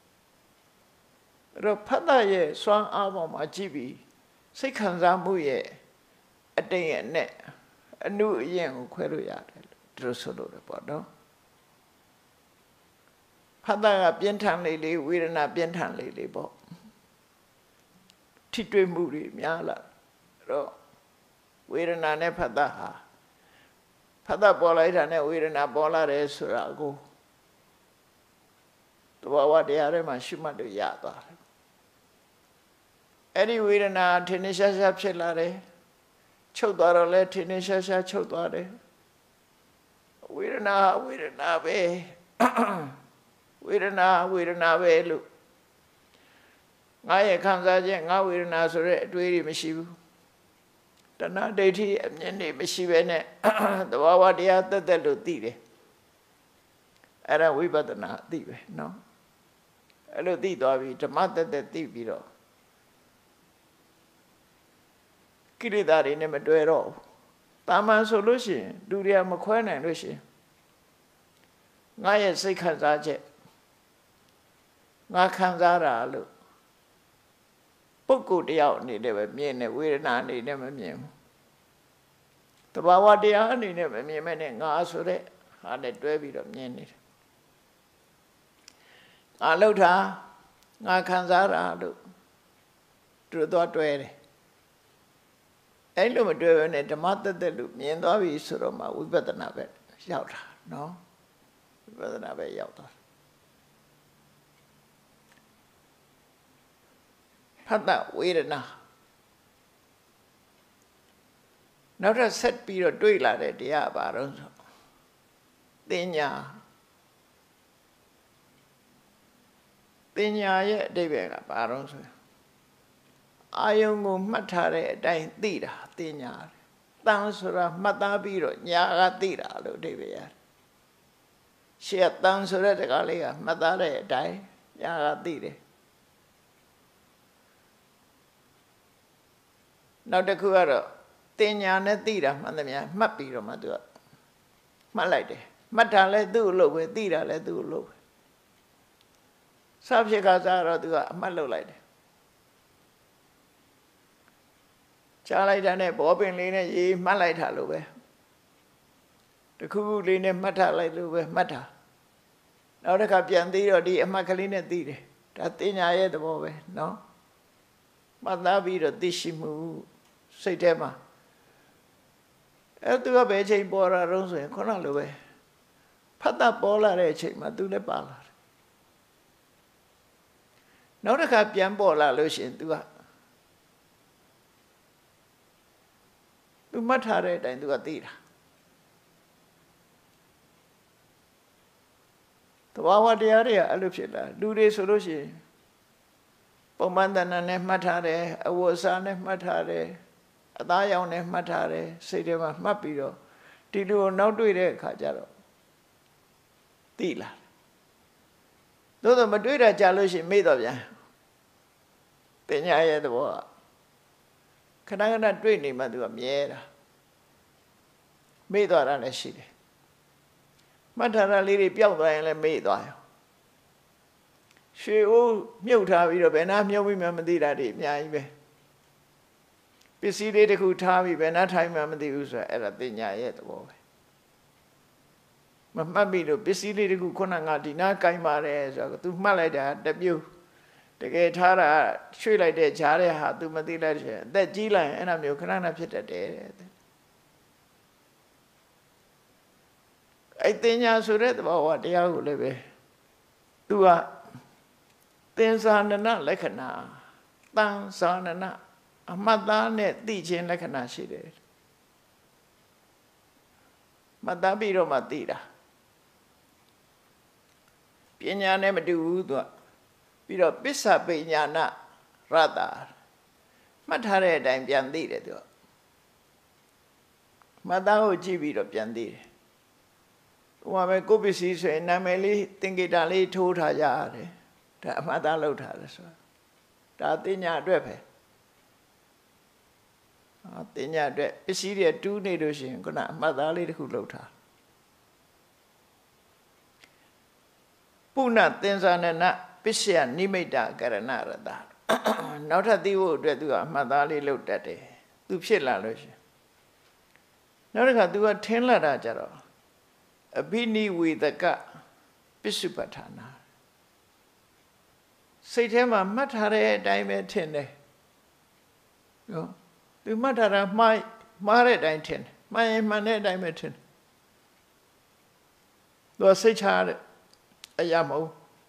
[SPEAKER 1] အဲ့တော့ဖတ်တာရဲ့စွမ်းအားပေါ်မှာကြည့်ပြီးစိတ်ခံစားမှုရဲ့အတိတ်ရဲ့နဲ့အနုအယံကိုခွဲလို့ရတယ်လို့သူတို့ဆိုလို့ရပေါ့နော်ဖတ်တာကပြင်းထန်လေလေဝေဒနာပြင်းထန်လေလေပေါ့ထိတွေ့မှုတွေများလာအဲ့တော့ဝေဒနာနဲ့ဖတ်တာဟာဖတ်တာပေါ်လိုက်တာနဲ့ဝေဒနာပေါ်လာတယ်ဆိုတာကိုတဘာဝတရားထဲမှာရှုမှတ်လို့ရသွားတယ်အဲ့ဒီဝေဒနာထင်ထင်ရှားရှားဖြစ်လာတယ်ချုပ်သွားတော့လဲထင်ထင်ရှားရှားချုပ်သွားတယ်ဝေဒနာဝေဒနာပဲဝေဒနာဝေဒနာပဲလို့ငါရဲ့ခံစားချက်ငါဝေဒနာဆိုတဲ့အတွေးတွေမရှိဘူးတဏှာဒိဋ္ဌိအမြင်တွေမရှိဘဲနဲ့သဘာဝတရားတက်တက်လို့သိတယ်အဲ့ဒါဝိပဿနာသိပဲနော်အဲ့လိုသိသွားပြီဓမ္မတက်တက်သိပြီးတော့ကိလေသာတွေနဲ့မတွဲတော့ဘူးတာမန်ဆိုလို့ရှိရင်လူတွေကမခွဲနိုင်လို့ရှိရင်ငါရဲ့စိတ်ခံစားချက်ငါခံစားတာလို့ပုဂ္ဂိုလ်တယောက်အနေနဲ့ပဲမြင်နေဝေဒနာအနေနဲ့မမြင်ဘူးတဘာဝတရားအနေနဲ့မမြင်မဲ့နဲ့ငါဆိုတဲ့ဟာနဲ့တွဲပြီးတော့မြင်နေတယ်ငါလှုပ်တာငါခံစားတာလို့သူတို့တွဲတယ်အဲ့လိုမတွဲဘဲနဲ့ဓမ္မတက်တက်လို့မြင်သွားပြီဆိုတော့မှဝိပဿနာပဲရောက်တာနော်ဝိပဿနာပဲရောက်သွားဖတ်တာဝေဒနာနောက်ထပ်ဆက်ပြီးတော့တွေးလာတဲ့တရားဘာလို့ဆိုတင်ညာတင်ညာရဲ့အဓိပ္ပာယ်ကဘာလို့ဆိုအာယုံကိုမှတ်ထားတဲ့အတိုင်းသိတာတင်ညာတန်ဆိုတာမှတ်သားပြီးတော့ညာကသိတာလို့အဓိပ္ပာယ်ရတယ်ရှေ့တန်ဆိုတဲ့တကားလေးကမှတ်သားတဲ့အတိုင်းညာကသိတယ်နောက်တစ်ခုကတော့တင်ညာနဲ့သိတာမှန်သမျှမှတ်ပြီးတော့မှသူကမှတ်လိုက်တယ်မှတ်တာလဲသူ့အလုပ်ပဲသိတာလဲသူ့အလုပ်ပဲစဖြစ်ကစားတော့သူကအမှတ်လုပ်လိုက်တယ်ကြားလိုက်တာနဲ့ဘောပင်လေးနဲ့ရေးမှတ်လိုက်တာလို့ပဲတခုခုလေးနဲ့မှတ်ထားလိုက်လို့ပဲမှတ်တာနောက်တစ်ခါပြန်သိတော့ဒီအမှတ်ကလေးနဲ့သိတယ်ဒါတင်ညာရဲ့သဘောပဲနော်မှတ်သားပြီးတော့သိရှိမှုစိတ်ထဲမှာအဲ့သူကဘယ်ချိန်ပေါ်လာတော့ဆိုရင်ခုနလိုပဲဖတ်တာပေါ်လာတဲ့အချိန်မှာသူလည်းပါလာတယ်နောက်တစ်ခါပြန်ပေါ်လာလို့ရှိရင်သူကသူမှတ်ထားတဲ့အတိုင်းသူကသိတာတဘာဝတရားတွေကအဲ့လိုဖြစ်လာလူတွေဆိုလို့ရှိရင်ပုံမှန်တဏ္ဍာနဲ့မှတ်ထားတယ်အဝတ်အစားနဲ့မှတ်ထားတယ်အသားရောင်နဲ့မှတ်ထားတယ်စိတ်ထဲမှာမှတ်ပြီးတော့ဒီလိုနောက်တွေ့တဲ့အခါကျတော့သိလာသို့သောမတွေ့တာကြာလို့ရှိရင်မေ့တော့ပြန်ပညာရဲ့သဘောကခဏခဏတွေ့နေမှသူကမြဲတာမေ့သွားတာလည်းရှိတယ်မှတ်ထားတာလေးတွေပျောက်သွားရင်လည်းမေ့သွားရောရွှေအိုးမြုပ်ထားပြီးတော့ဘယ်နာမြုပ်ပြီးမှမသိတာတွေအများကြီးပဲပစ္စည်းလေးတစ်ခုထားပြီးဘယ်နာထိုင်မှမသိဘူးဆိုတော့အဲ့ဒါတင်ညာရဲ့သဘောပဲမမှတ်ပြီးတော့ပစ္စည်းလေးတစ်ခုခုနကဒီနာကင်ပါတယ်ဆိုတော့ तू မှတ်လိုက်တာတပြုတ်တကယ်ထားတာရွှေ့လိုက်တဲ့ဂျားတဲ့ဟာ तू မသိလိုက်တဲ့အသက်ကြီးလိုက်ရင်အဲ့ဒါမျိုးခဏခဏဖြစ်တတ်တယ်အဲ့တင်ညာဆိုတဲ့သဘောကတရားကိုလည်းပဲ तू ကသင်္ဇာနနလက္ခဏာတန်ဇာနနအမှတ်သားနဲ့သိခြင်းလက္ခဏာရှိတယ်မှတ်သားပြီးတော့မှသိတာပညာနဲ့မတူဘူးသူကပြီးတော့ပစ္စပညာနာရတ္တာမှတ်ထားတဲ့အတိုင်းပြန်သိတယ်သူကမှတ်သားကိုကြည့်ပြီးတော့ပြန်သိတယ်ဟိုမှာပဲကိုပစ္စည်းဆိုရင်နာမည်လေးသင်္ကေတလေးထိုးထားကြရတယ်ဒါအမှတ်သားလုပ်ထားတယ်ဆိုတာဒါတင်ညာအတွက်ပဲအာတင်ညာအတွက်ပစ္စည်းတွေတူးနေလို့ရှိရင်ခုနအမှတ်သားလေးတစ်ခုလုပ်ထားပုဏ္ဏသင်္ဇာနနပစ္စယနိမိတ်တကရဏရတ္တနောက်ထပ်သိဖို့အတွက်သူကအမှတ်သားလေးလုပ်တတ်တယ်သူဖြစ်လာလို့ရှိရင်နောက်တစ်ခါသူကထင်းလာတာကြတော့အဘိနိဝေဒကပစ္စုပ္ပထာနာစိတ်ထဲမှာမှတ်ထားတဲ့အတိုင်းပဲထင်တယ်နော်သူမှတ်ထားတာမှားမှားတဲ့အတိုင်းထင်တယ်မှားရင်မှန်တဲ့အတိုင်းပဲထင်တယ်သူစိတ်ချတဲ့အရာမဟုတ်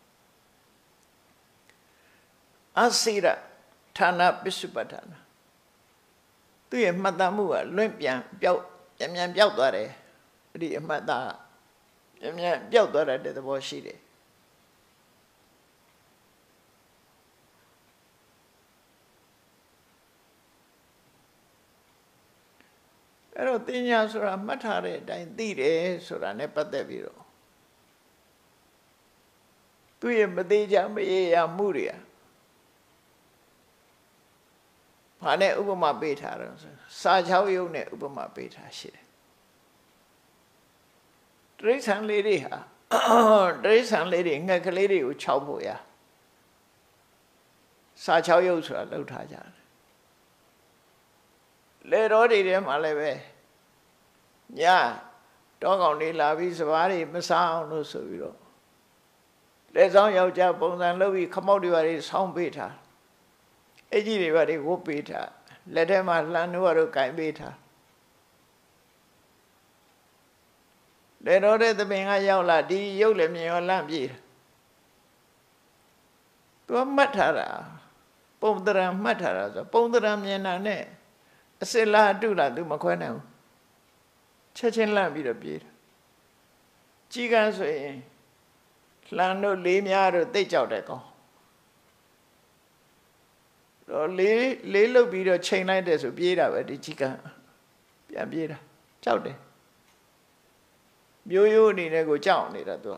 [SPEAKER 1] အစိရဌာနပစ္စုပ္ပထာနာသူရဲ့မှတ်သားမှုကလွင့်ပြန်ပျောက်ပြန်ပြန်ပျောက်သွားတယ်အဲ့ဒီအမှတ်သားပြန်ပြန်ပျောက်သွားတဲ့သဘောရှိတယ်အဲ့တော့တင်ညာဆိုတာမှတ်ထားတဲ့အတိုင်းသိတယ်ဆိုတာနဲ့ပတ်သက်ပြီးတော့သူရဲ့မသေးချာမရေရာမှုတွေဘာနဲ့ဥပမာပေးထားတော့ဆိုစာချောက်ရုပ်နဲ့ဥပမာပေးထားရှိတယ်တိရစ္ဆာန်လေးတွေဟာတိရစ္ဆာန်လေးတွေငှက်ကလေးတွေကိုခြောက်ဖို့ရစာချောက်ရုပ်ဆိုတာလှုပ်ထားကြတယ်လေတော်တွေထဲမှာလည်းပဲညတောကောင်တွေလာပြီးစပားတွေမစားအောင်လို့ဆိုပြီးတော့လက်ဆောင်ယောက်ျားပုံစံလုပ်ပြီးခမောက်တွေပါတွေဆောင်းပေးထားအကြီးတွေပါတွေဝတ်ပေးထားလက်ထဲမှာလှန်တို့တို့ကင်ပေးထားလေတော်တဲ့သမင်ကရောက်လာဒီရုပ်လည်းမြင်ရောလန့်ပြေးသူကမှတ်ထားတာပုံတရံမှတ်ထားတာဆိုပုံတရံမြင်တာနဲ့အစစ်လားအတုလားသူမခွဲနိုင်ဘူးချက်ချင်းလန့်ပြီးတော့ပြေးတယ်ကြီးကန်းဆိုရင်လှန်တို့လေးများတို့တိတ်ကြောက်တဲ့ကောင်တော့လေးလေးလုတ်ပြီးတော့ချိန်လိုက်တဲ့ဆိုပြေးတာပဲဒီကြီးကန်းပြန်ပြေးတာကြောက်တယ်မျိုးရိုးအနေနဲ့ကိုကြောက်နေတာသူက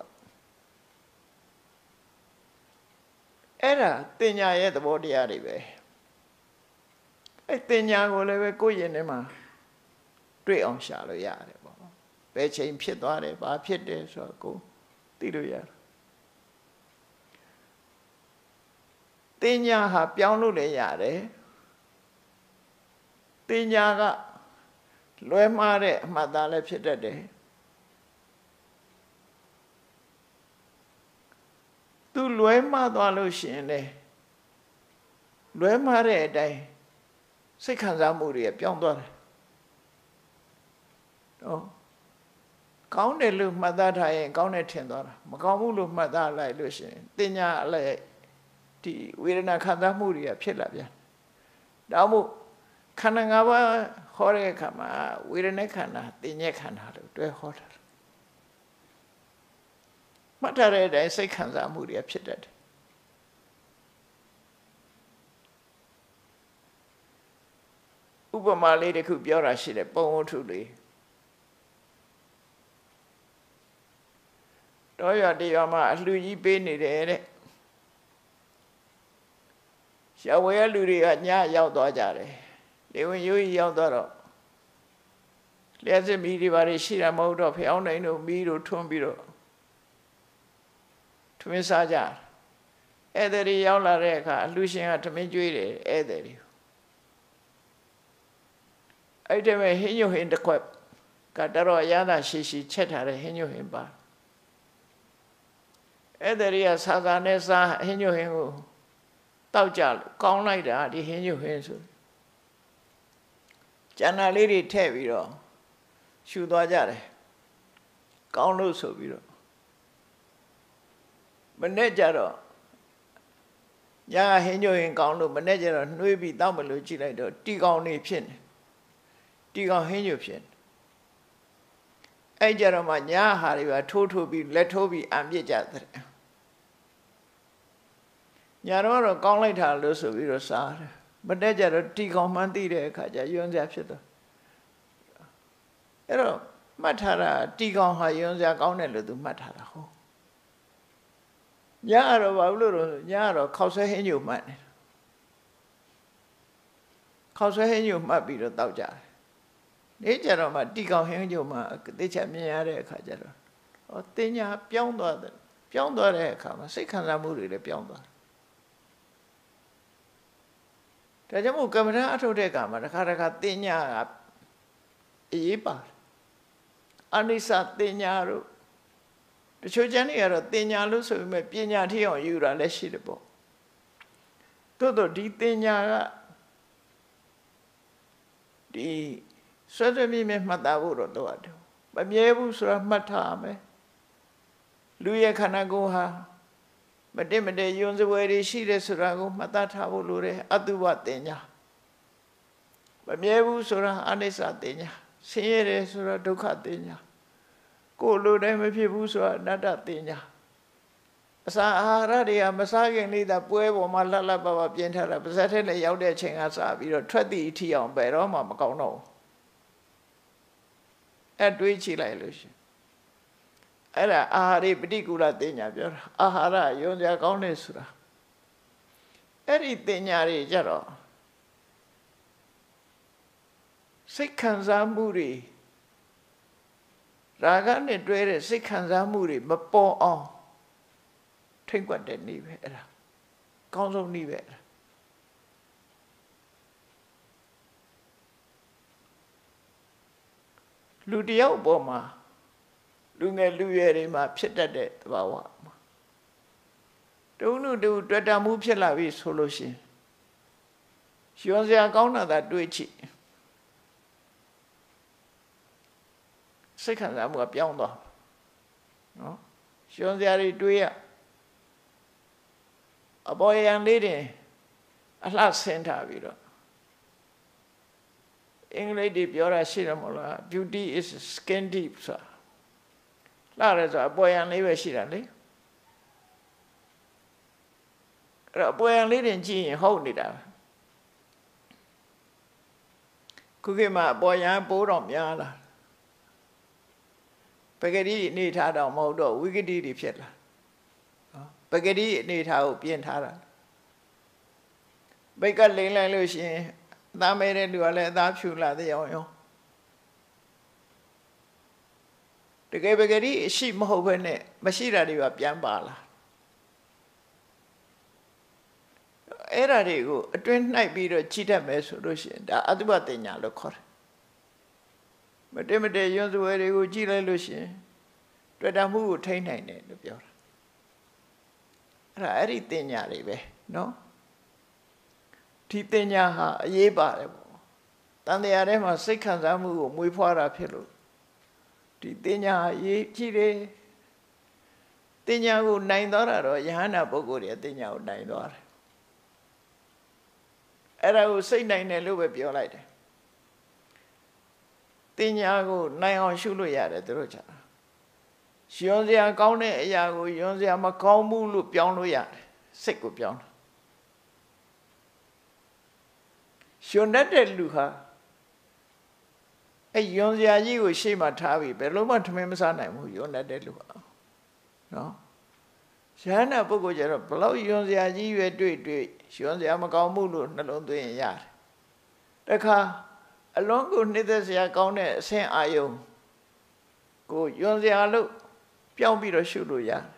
[SPEAKER 1] အဲ့ဒါတင်ညာရဲ့သဘောတရားတွေပဲအဲ့တင်ညာကိုလည်းပဲကိုယ့်ရင်ထဲမှာတွေ့အောင်ရှာလို့ရတယ်ပေါ့ဘယ်ချိန်ဖြစ်သွားတယ်ဘာဖြစ်တယ်ဆိုတော့ကိုသိလို့ရတယ်တင်ညာဟာပြောင်းလို့လည်းရတယ်တင်ညာကလွဲမှားတဲ့အမှတ်သားလည်းဖြစ်တတ်တယ်သူလွဲမှားသွားလို့ရှိရင်လေလွဲမှားတဲ့အတိုင်းစိတ်ခံစားမှုတွေပြောင်းသွားတယ်နော်ကောင်းတယ်လို့မှတ်သားထားရင်ကောင်းတယ်ထင်သွားတာမကောင်းဘူးလို့မှတ်သားလိုက်လို့ရှိရင်တင်ညာအလိုက်ဒီဝေဒနာခံစားမှုတွေကဖြစ်လာပြန်ဒါမှမဟုတ်ခန္ဓာ၅ပါးဟောတဲ့အခါမှာဝေဒနာခန္ဓာတင်ညက်ခန္ဓာလို့တွဲဟောတာမှတ်ထားတဲ့အတိုင်းစိတ်ခံစားမှုတွေဖြစ်တတ်တယ်ဥပမာလေးတစ်ခုပြောတာရှိတယ်ပုံဝတ္ထုလေးတော့ရတရားမှာအလှကြီးပေးနေတယ်တဲ့ရဝဲလူတွေကညရောက်သွားကြတယ်လေဝင်ရိုးကြီးရောက်သွားတော့လျှက်စစ်မီးတွေပါရှိတာမဟုတ်တော့ဖျောင်းနိုင်တို့မီးတို့ထွန်းပြီးတော့ထမင်းစားကြဧည့်သည်တွေရောက်လာတဲ့အခါအလှရှင်ကထမင်းကျွေးတယ်ဧည့်သည်တွေအဲ့ဒီမဲ့ဟင်းညွဟင်းတစ်ခွက်ကတတော်ရတာရှိရှိချက်ထားတဲ့ဟင်းညွဟင်းပါဧည့်သည်တွေကစားစားနဲ့စားဟင်းညွဟင်းကိုတောက်ကြလို့ကောင်းလိုက်တာဒီဟင်းညွဟင်းဆိုကျန်တာလေးတွေထည့်ပြီးတော့ရှူသွားကြတယ်ကောင်းလို့ဆိုပြီးတော့မနဲ့ကြတော့ညာဟင်းညွဟင်းကောင်းလို့မနဲ့ကြတော့နှွေးပြီးတောက်မလို့ကြည့်လိုက်တော့တီကောင်နေဖြစ်နေတီကောင်ဟင်းညွဖြစ်နေအဲ့ကြတော့မှညာဟာတွေပါထိုးထိုးပြီးလက်ထိုးပြီးအံပြစ်ကြတယ်ညာတော့တော့ကောင်းလိုက်တာလို့ဆိုပြီးတော့စားတယ်မနဲ့ကြတော့တီကောင်မှန်းသိတဲ့အခါကျယွန်းစရာဖြစ်တော့အဲ့တော့မှတ်ထားတာတီကောင်ဟာယွန်းစရာကောင်းတယ်လို့သူမှတ်ထားတာဟုတ်ညတော့ဘာလို့လို့ညတော့ခောက်ဆွဲဟင်းညိုမှတ်နေခောက်ဆွဲဟင်းညိုမှတ်ပြီးတော့တောက်ကြတယ်နေ့ကျတော့မှတီကောင်ဟင်းညိုမှသိချမြင်ရတဲ့အခါကျတော့ဟောတင်ညာပြောင်းသွားတယ်ပြောင်းသွားတဲ့အခါမှာစိတ်ခံစားမှုတွေလည်းပြောင်းသွားတယ်ဒါကြောင့်မို့ကမ္မဋ္ဌာန်းအထုတ်တဲ့အခါမှာတစ်ခါတစ်ခါတင်ညာကအရေးပါတယ်အနိစ္စတင်ညာတို့တချို့ကျမ်းတွေကတော့တင်ညာလို့ဆိုပေမဲ့ပညာထီအောင်ယူတာလည်းရှိတယ်ပေါ့သို့တော့ဒီတင်ညာကဒီဆွဲသွင်းမြဲမှတ်သားဖို့တော့တော့တယ်မမြဲဘူးဆိုတာမှတ်ထားမယ်လူရဲ့ခန္ဓာကိုယ်ဟာမတင့်မတည့်ယွန်းစပွဲတွေရှိတယ်ဆိုတာကိုမှတ်သားထားဖို့လိုတယ်အတုဝတင်ညာမမြဲဘူးဆိုတာအနိစ္စတင်ညာဆင်းရဲတယ်ဆိုတာဒုက္ခတင်ညာကိုယ်လိုတိုင်းမဖြစ်ဘူးဆိုတာအနတ္တတင်ညာအစာအာဟာရတွေကမစားခင်လေးသာပွဲပေါ်မှာလှလှပပပြင်ထားတာပါဇက်ထဲနဲ့ရောက်တဲ့အချိန်ကစပြီးတော့ထွက်သည့်အထီအောင်ဘယ်တော့မှမကောင်းတော့ဘူးအဲ့တွေးကြည့်လိုက်လို့ရှိရင်အဲ့ဒါအာဟာရပฏิကူလတင်ညာပြောတာအာဟာရယုံကြကောင်းတယ်ဆိုတာအဲ့ဒီတင်ညာတွေကြတော့စိတ်ခံစားမှုတွေရာဂနဲ့တွဲတဲ့စိတ်ခံစားမှုတွေမပေါ်အောင်ထိမ့်ကွက်တဲ့နည်းပဲအဲ့ဒါကောင်းဆုံးနည်းပဲလူတယောက်ပေါ်မှာလူငယ်လူရွယ်တွေမှာဖြစ်တတ်တဲ့သဘာဝမှာတုံးတို့တူတွေ့တာမှုဖြစ်လာပြီဆိုလို့ရှိရင်ရွှန်စရာကောင်းတာသာတွေးကြည့်စိတ်ခံစားမှုကပြောင်းသွားနော်ရွှန်စရာတွေတွေးရအပေါ်ယံလေးတွေအလှဆင်းထားပြီးတော့အင်္ဂလိပ်တွေပြောတာရှိတယ်မဟုတ်လား beauty is skin deep ဆိုတာလာရဲဆိုအပေါ်ယံလေးပဲရှိတာလေအဲ့တော့အပေါ်ယံလေးတွေကြည့်ရင်ဟုတ်နေတာခုခေတ်မှာအပေါ်ယံပိုးတော့များလာပဂတိအနေထားတော့မဟုတ်တော့ဝိကတိတွေဖြစ်လာပဂတိအနေထားကိုပြင်ထားတာဘိတ်ကလိမ့်လိုက်လို့ရှိရင်အသားမဲတဲ့လူကလည်းအသားဖြူလာတဲ့အောင်ရောတကယ်ပဂတိအရှိမဟုတ်ဘဲနဲ့မရှိတာတွေကပြန်ပါလာအဲ့ဓာတွေကိုအတွင်းနှိုက်ပြီးတော့ကြည့်တတ်မယ်ဆိုလို့ရှိရင်ဒါအတုပတင်ညာလို့ခေါ်တယ်မတည့်မတည့်ယွန်းစွဲတွေကိုကြည့်လိုက်လို့ရှိရင်တွေ့တာမှုကိုထိန်းနိုင်တယ်လို့ပြောတာအဲ့ဒါအဲ့ဒီတင်ညာတွေပဲနော်ဒီတင်ညာဟာအရေးပါတယ်ပေါ့တန်တရားထဲမှာစိတ်ခံစားမှုကိုမွေးဖွားတာဖြစ်လို့ဒီတင်ညာအရေးကြီးတယ်တင်ညာကိုနိုင်သွားတာတော့ယဟန္တာပုဂ္ဂိုလ်ရဲ့တင်ညာကိုနိုင်သွားတယ်အဲ့ဒါကိုစိတ်နိုင်တယ်လို့ပဲပြောလိုက်တယ်တင်ညာကိုနိုင်အောင်ရှုလို့ရတယ်သူတို့ကြတာယွန်းစရာကောင်းတဲ့အရာကိုယွန်းစရာမကောင်းဘူးလို့ပြောင်းလို့ရတယ်စိတ်ကိုပြောင်းတာရှင်တတ်တဲ့လူဟာအဲယွန်းစရာကြီးကိုရှေ့မှာထားပြီးဘယ်လုံးမှထမင်းမစားနိုင်ဘူးယွန်းတတ်တဲ့လူဟာနော်ယဟန္တာပုဂ္ဂိုလ်ကျတော့ဘလောက်ယွန်းစရာကြီးရွယ်တွေ့တွေ့ယွန်းစရာမကောင်းမှုလို့နှလုံးသွင်းရင်ရတယ်တခါအလုံးကိုနှိမ့်သက်စရာကောင်းတဲ့အဆင့်အာယုံကိုယွန်းစရာလို့ပြောင်းပြီးတော့ရှုလို့ရတယ်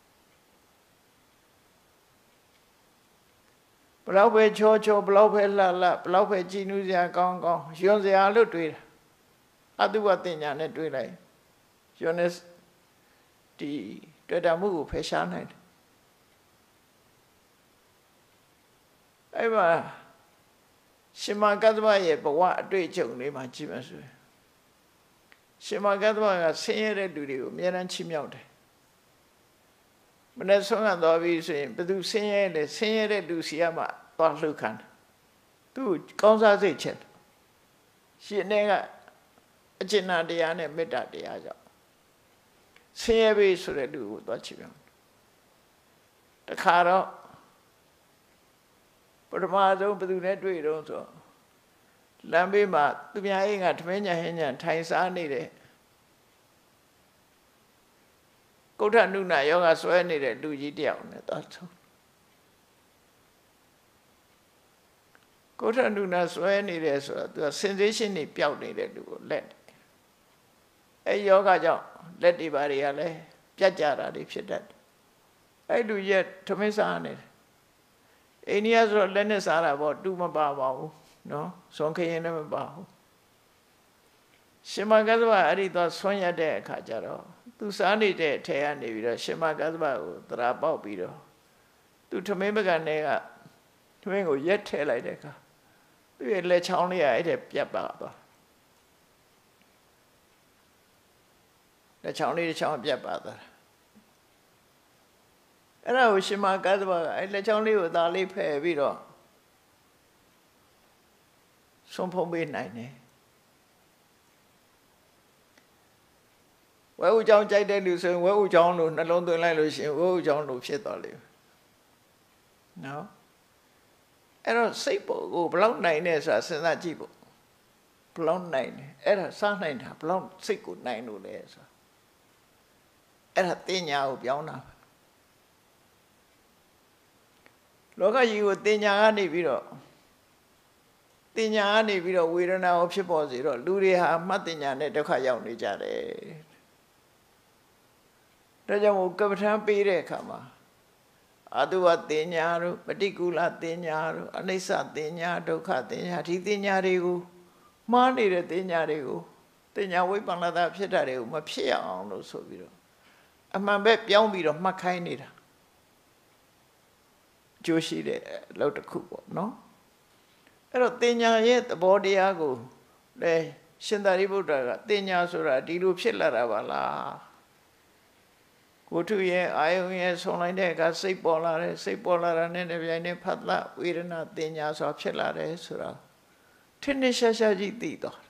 [SPEAKER 1] ဘလောက်ပဲချောချောဘလောက်ပဲလှလှဘလောက်ပဲကြည်နူးစရာကောင်းကောင်းယွန်းစရာလို့တွေးတာအတုဝတင်ညာနဲ့တွေးလိုက်ယွန်းနဲ့ဒီတွေ့တာမှုကိုဖယ်ရှားနိုင်တယ်အဲ့မှာရှင်မကတ္တဗရဲ့ဘဝအတွေ့အကြုံလေးမှာကြည့်မှဆိုရင်ရှင်မကတ္တဗကဆင်းရဲတဲ့လူတွေကိုအများအားချီးမြှောက်တယ်မနေ့ဆုံးကသွားပြီးဆိုရင်ဘယ်သူဆင်းရဲလဲဆင်းရဲတဲ့လူစီကမှသွားလှုပ်ခံတယ်သူကောင်းစားစိတ်ချက်ရှင်နေကအကျဉ်းတရားနဲ့မေတ္တာတရားကြောင့်ဆင်းရဲပြီဆိုတဲ့လူကိုသွားချီးမြှောက်တခါတော့ပထမဆုံးဘယ်သူနဲ့တွေ့တော့ဆိုလမ်းဘေးမှာသူများအိမ်ကထမင်းညာဟင်းညာထိုင်စားနေတယ်ကုဋ္ဌနုနာယောဂဆွဲနေတဲ့လူကြီးတယောက်နဲ့သွားဆုံးကုဋ္ဌနုနာဆွဲနေတယ်ဆိုတော့သူက sensation တွေပျောက်နေတဲ့လူကိုလက်အဲယောဂကြောင့်လက်တွေပါတွေကလည်းပြတ်ကြတာတွေဖြစ်တတ်တယ်အဲလူရဲ့ထမင်းစားနေတယ်အိန္ဒိယဆိုတော့လက်နဲ့စားတာပေါ့တူမပါပါဘူးနော်ဇွန်ခရင်လည်းမပါဘူးရှင်မကတ္တဗအဲ့ဒီတော့ဆွမ်းရတဲ့အခါကျတော့သူစားနေတဲ့အထက်ကနေပြီးတော့ရှင်မကတ္တဗကိုသရာပေါက်ပြီးတော့သူထမင်းပကံတွေကထမင်းကိုရက်ထဲလိုက်တဲ့အခါသူ့ရဲ့လက်ချောင်းလေးကအဲ့ဒါပြတ်ပါသွားလက်ချောင်းလေးတစ်ချောင်းပြတ်ပါသွားအဲ့ဒါကိုရှင်မကတ္တဗကအဲ့လက်ချောင်းလေးကိုသားလေးဖယ်ပြီးတော့ဆုံးဖုံးပေးနိုင်တယ်ဝဲဥကြောင်းကြိုက်တဲ့လူဆိုရင်ဝဲဥကြောင်းလို့နှလုံးသွင်းလိုက်လို့ရှိရင်ဝဲဥကြောင်းလို့ဖြစ်သွားလိမ့်မယ်နော်အဲ့တော့စိတ်ပေါ်ကိုဘလောက်နိုင်နေဆိုတာစဉ်းစားကြည့်ဖို့ဘလောက်နိုင်တယ်အဲ့ဒါစားနိုင်တာဘလောက်စိတ်ကိုနိုင်လို့လဲဆိုတာအဲ့ဒါတင်ညာကိုပြောင်းတာလောကကြီးကိုတင်ညာကနေပြီးတော့တင်ညာကနေပြီးတော့ဝေဒနာကိုဖြစ်ပေါ်စေတော့လူတွေဟာမှတ်တင်ညာနဲ့ဒုက္ခရောက်နေကြတယ်ဒါကြောင့်မို့ကပ္ပဋ္ဌာန်းပေးတဲ့အခါမှာအတုဝတင်ညာတို့ပฏิကူလတင်ညာတို့အနိစ္စတင်ညာဒုက္ခတင်ညာဒီတင်ညာတွေကိုမှားနေတဲ့တင်ညာတွေကိုတတင်ညာဝိပန္နတာဖြစ်တာတွေကိုမဖြစ်အောင်လို့ဆိုပြီးတော့အမှန်ပဲပြောင်းပြီးတော့မှတ်ခိုင်းနေတာကျိုးရှိတဲ့လောက်တစ်ခုပေါ့နော်အဲ့တော့တင်ညာရဲ့သဘောတရားကိုလေရှင်သာရိပုတ္တရာကတင်ညာဆိုတာဒီလိုဖြစ်လာတာပါလားကိုထုရဲ့အာယုံရဲ့ဆုံးလိုက်တဲ့အခါစိတ်ပေါ်လာတယ်စိတ်ပေါ်လာတာနဲ့တပြိုင်နက်ဖတ်သဝေဒနာတင်ညာဆိုတာဖြစ်လာတယ်ဆိုတာထင်းထင်းရှားရှားကြီးသိသွား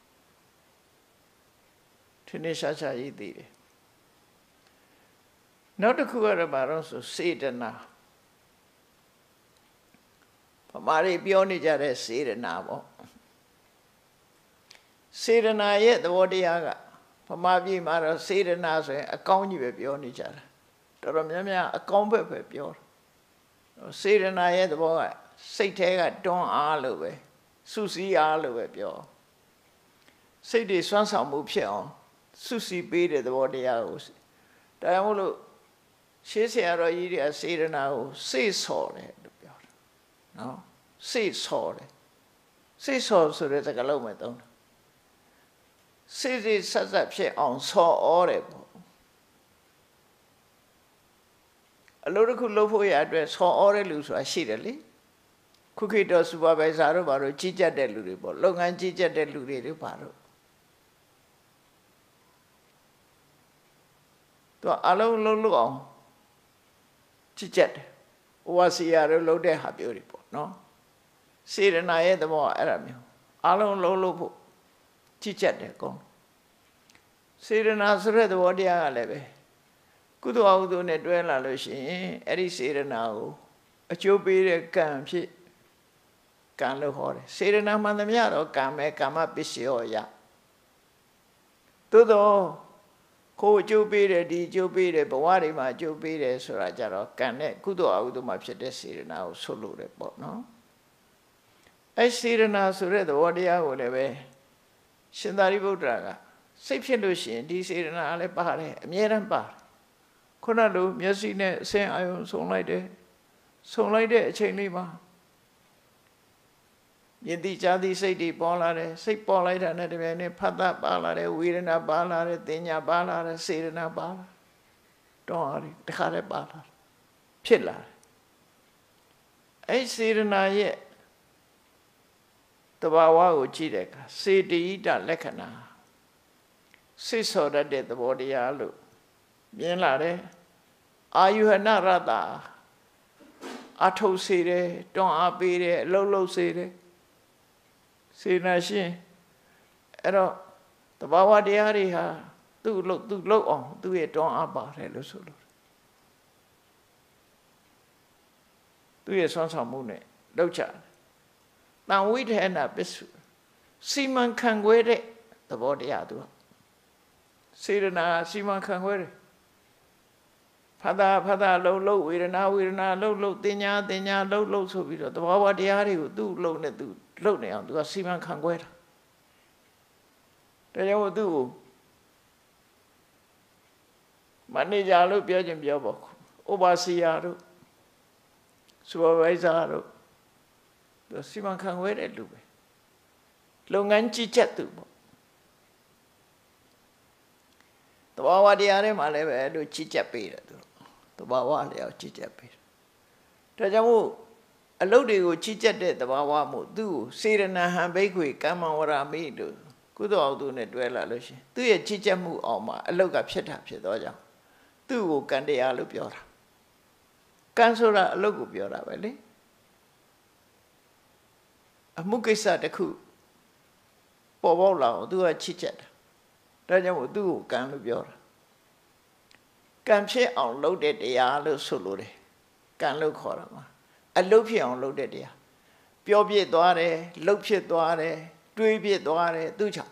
[SPEAKER 1] ထင်းထင်းရှားရှားကြီးသိတယ်နောက်တစ်ခုကတော့ဘာလို့ဆိုစေတနာဗမာတွေပြောနေကြတဲ့စေတနာပေါ့စေတနာရဲ့သဘောတရားကဗမာပြည်မှာတော့စေတနာဆိုရင်အကောင်းကြီးပဲပြောနေကြတာတော်တော်များများအကောင်းဘက်ပဲပြောတာစေတနာရဲ့သဘောကစိတ်ထဲကတွန်းအားလို့ပဲစုစည်းအားလို့ပဲပြောစိတ်တွေစွမ်းဆောင်မှုဖြစ်အောင်စုစည်းပေးတဲ့သဘောတရားကိုဒါကြောင့်မို့လို့ရှေးဆရာတော်ကြီးတွေကစေတနာကိုစိတ်ဆော်တယ်လို့ပြောတာနော်စိတ်ဆော်တယ်စိတ်ဆော်ဆိုတဲ့စကားလုံးပဲသုံးတာစိတ်စိတ်ဆက်ဆက်ဖြစ်အောင်ဆော်ဩတယ်ပေါ့အလုပ်တစ်ခုလုပ်ဖို့ရအတွက်ဆော်ဩတဲ့လူဆိုတာရှိတယ်လေခုခေတ်တော့စူပါဗိုင်ဇာတို့ဘာလို့ကြီးကြပ်တဲ့လူတွေပေါ့လုပ်ငန်းကြီးကြပ်တဲ့လူတွေတို့ဘာလို့သူအလုံးလုံးလုံးအောင်ကြီးကြပ်တယ်။ဝါစီယာတို့လုပ်တဲ့ဟာပြောတွေပေါ့နော်။စေတနာရဲ့သဘောအဲ့ဒါမျိုးအလုံးလုံးလို့ဖို့ကြီးကြပ်တယ်ကော။စေတနာဆိုတဲ့သဘောတရားကလည်းပဲကုသိုလ်အကုသိုလ်နဲ့တွဲလာလို့ရှိရင်အဲ့ဒီစေတနာကိုအကျိုးပေးတဲ့ကံဖြစ်ကံလို့ခေါ်တယ်စေတနာမှန်သမျှတော့ကံပဲကာမပစ္စယောယသို့တော့ကိုအကျိုးပေးတယ်ဒီအကျိုးပေးတယ်ဘဝတွေမှာအကျိုးပေးတယ်ဆိုတာကြတော့ကံနဲ့ကုသိုလ်အကုသိုလ်မှာဖြစ်တဲ့စေတနာကိုဆွလို့တယ်ပေါ့နော်အဲစေတနာဆိုတဲ့သဘောတရားကိုလည်းပဲရှင်သာရိပုတ္တရာကစိတ်ဖြစ်လို့ရှိရင်ဒီစေတနာလည်းပါတယ်အမြဲတမ်းပါတယ်ခုနလိုမျက်စိနဲ့အစင်အာယုံဆုံလိုက်တယ်ဆုံလိုက်တဲ့အချိန်လေးမှာမြင်သိကြားသိစိတ်တွေပေါ်လာတယ်စိတ်ပေါ်လိုက်တာနဲ့တပြိုင်နက်ဖတ်တာပါလာတယ်ဝေဒနာပါလာတယ်သင်ညာပါလာတယ်စေတနာပါလာတော့ဟာတခါတည်းပါလာဖြစ်လာတယ်အဲ့စေတနာရဲ့တဘာဝကိုကြည့်တဲ့အခါစေတယိတလက္ခဏာစိတ်ဆော်တတ်တဲ့သဘောတရားလို့မြင်လာတယ်အာယုဟနရတ္တအထုတ်စေတယ်တွန်းအားပေးတယ်အလုံးလုံးစေတယ်စေနာရှင်အဲ့တော့တဘာဝတရားတွေဟာသူ့လို့သူ့လို့အောင်သူ့ရဲ့တွန်းအားပါတယ်လို့ဆိုလို့သူ့ရဲ့ဆွမ်းဆောင်မှုနဲ့လောက်ချတန်ဝိထေနပစ္စုစီမံခန့်ခွဲတဲ့သဘောတရားသူစေရနာစီမံခန့်ခွဲတယ်ဖတ်တာဖတ်တာလှုပ်လှုပ်ဝေဒနာဝေဒနာလှုပ်လှုပ်တင်ညာတင်ညာလှုပ်လှုပ်ဆိုပြီးတော့သဘာဝတရားတွေကိုသူ့လှုပ်နဲ့သူလှုပ်နေအောင်သူကစီမံခန့်ခွဲတာဒါကြောင့်သူ့ကိုမန်နေဂျာလို့ပြောခြင်းပြောပေါ့ဥပါစီယာတို့စူပါဗိုင်ဇာတို့သူစီမံခန့်ခွဲတဲ့လူပဲလုပ်ငန်းကြီးကြပ်သူပေါ့သဘာဝတရားတွေမှာလည်းပဲအဲ့လိုကြီးကြပ်ပေးတယ်သူသဘာဝလျောက်ကြီးကြပ်ပေးတယ်ဒါကြောင့်မို့အလုပ်တွေကိုကြီးကြပ်တဲ့သဘာဝမို့သူ့ကိုစေရဏဟံဘိက္ခွေကမ္မဝရမိတို့ကုသိုလ်အောင်သူနဲ့တွဲလာလို့ရှိရင်သူ့ရဲ့ကြီးကြပ်မှုအောင်မှာအလုပ်ကဖြစ်တာဖြစ်တော့ကြောင့်သူ့ကိုကံတရားလို့ပြောတာကံဆိုတာအလုပ်ကိုပြောတာပဲလေအမှုကိစ္စတစ်ခုပေါ်ပေါက်လာအောင်သူကချစ်ကြတာဒါကြောင့်မို့သူ့ကိုကံလို့ပြောတာကံဖြစ်အောင်လုပ်တဲ့တရားလို့ဆိုလို့တယ်ကံလို့ခေါ်တာမှာအလုပ်ဖြစ်အောင်လုပ်တဲ့တရားပြောပြသွားတယ်လှုပ်ဖြစ်သွားတယ်တွေးပြသွားတယ်သူ့ကြောင့်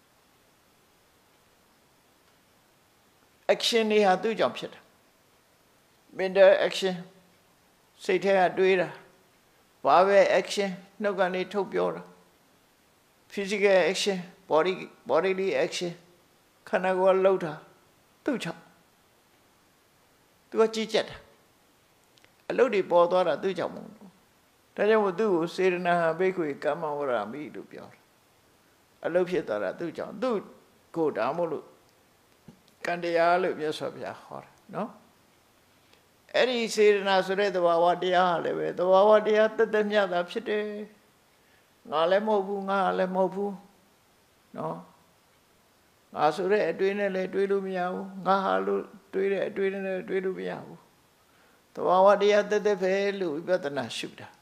[SPEAKER 1] action တွေဟာသူ့ကြောင့်ဖြစ်တာ mental action စိတ်ထဲကတွေးတာဘာပဲ action နှုတ်ကနေထုတ်ပြောတာ physical action body bodily action ခန္ဓာကိုယ်လှုပ်တာသူ့ကြောင့်သူကကြည်ကြက်တာအလုပ်တွေပေါ်သွားတာသူ့ကြောင့်မဟုတ်ဘူးဒါကြောင့်မို့သူ့ကိုစေရဏဟံဘိက္ခွေကမ္မဝရမိလို့ပြောတယ်အလုပ်ဖြစ်သွားတာသူ့ကြောင့်သူ့ကိုဒါမို့လို့ကံတရားလို့မြတ်စွာဘုရားဟောတယ်နော်အဲ့ဒီစေတနာဆိုတဲ့သဘာဝတရားလည်းပဲသဘာဝတရားတသက်မြတ်တာဖြစ်တယ်ငါလည်းမဟုတ်ဘူးငါလည်းမဟုတ်ဘူးနော်ငါဆိုတဲ့အတွေ့နဲ့လည်းတွေ့လို့မရဘူးငါဟာလို့တွေ့တဲ့အတွေ့နဲ့လည်းတွေ့လို့မရဘူးသဘာဝတရားတသက်ပဲလို့ဝိပဿနာရှုတာ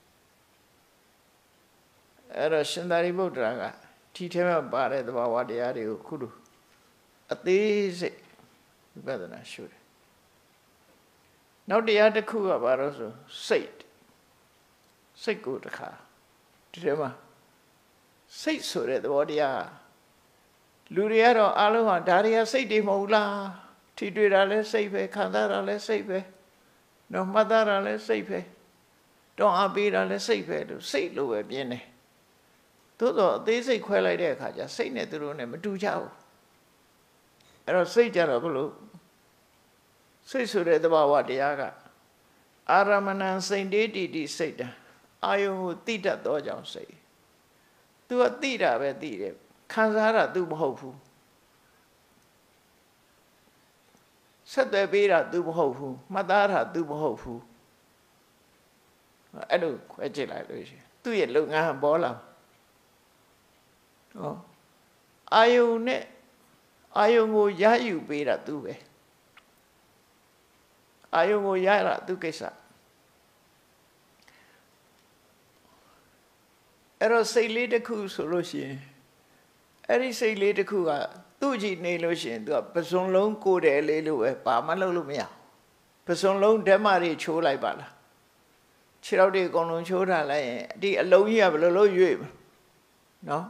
[SPEAKER 1] အဲ့တော့ရှင်သာရိပုတ္တရာကဒီထဲမှာပါတဲ့သဘာဝတရားတွေကိုခုလိုအသေးစိတ်ဝိပဿနာရှုတယ်နောက်တရားတစ်ခုကဘာလို့ဆိုစိတ်စိတ်ကိုတစ်ခါဒီထဲမှာစိတ်ဆိုတဲ့သဘောတရားလူတွေကတော့အလုံးဟာဒါတွေကစိတ်တွေမဟုတ်လားထိတွေ့တာလဲစိတ်ပဲခံစားတာလဲစိတ်ပဲနော်မှတ်သားတာလဲစိတ်ပဲတောင်းအားပေးတာလဲစိတ်ပဲလို့စိတ်လိုပဲပြင်းတယ်သို့တော့အသေးစိတ်ခွဲလိုက်တဲ့အခါကျစိတ်နဲ့သူတို့နဲ့မတူကြဘူးအဲ့တော့စိတ်ကြတော့ဘလို့စိတ်ဆိုတဲ့သဘာဝတရားကအာရမဏံစိတ်တေတိတိစိတ်တံအာယုံကိုတိတတ်သောကြောင့်စိတ် तू ကတိတာပဲတိတယ်ခံစားတာ तू မဟုတ်ဘူးဆက်သွယ်ပေးတာ तू မဟုတ်ဘူးမှတ်သားတာ तू မဟုတ်ဘူးအဲ့လိုခွဲကြည့်လိုက်လို့ရှိရင်သူ့ရဲ့လုပ်ငန်းပေါ်လာဟောအာယုံနဲ့အာယုံကိုရယူပေးတာ तू ပဲအာယုံကိုရတာသူကိစ္စအဲ့တော့စိတ်လေးတစ်ခုဆိုလို့ရှိရင်အဲ့ဒီစိတ်လေးတစ်ခုကသူ့ကြည့်နေလို့ရှိရင်သူကပစုံလုံးကိုယ်တယ်လေးလို့ပဲဘာမှလုပ်လို့မရပစုံလုံးဓမ္မတွေချိုးလိုက်ပါလားခြေထောက်တွေအကုန်လုံးချိုးထားလိုက်ရင်ဒီအလုံးကြီးကဘယ်လိုလုပ်ရွေ့နော်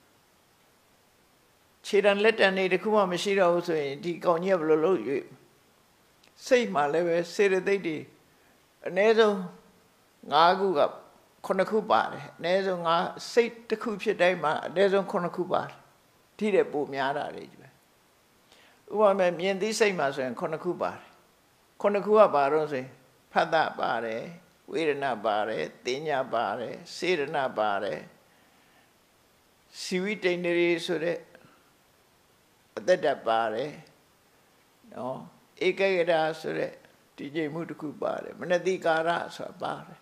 [SPEAKER 1] ခြေတံလက်တံတွေတစ်ခုမှမရှိတော့ဘူးဆိုရင်ဒီကောင်ကြီးကဘယ်လိုလုပ်ရွေ့စိတ်မှလည်းပဲစေတသိက်တွေအနည်းဆုံး၅ခုကခုနှစ်ခုပါတယ်အနည်းဆုံး၅စိတ်တစ်ခုဖြစ်တိုင်းမှာအနည်းဆုံးခုနှစ်ခုပါတယ်ဒီတဲ့ပိုများတာတွေကြီးပဲဥပမာမြင်သိစိတ်မှာဆိုရင်ခုနှစ်ခုပါတယ်ခုနှစ်ခုကဘာလို့ဆိုရင်ဖတ်တာပါတယ်ဝေဒနာပါတယ်တင်ညာပါတယ်စေတနာပါတယ်စီဝိတိန်တွေဆိုတဲ့အတ္တပါတယ်နော်ဧကဂရဆိုတဲ့တည်ငြိမ်မှုတစ်ခုပါတယ်မနတိကာရဆိုတာပါတယ်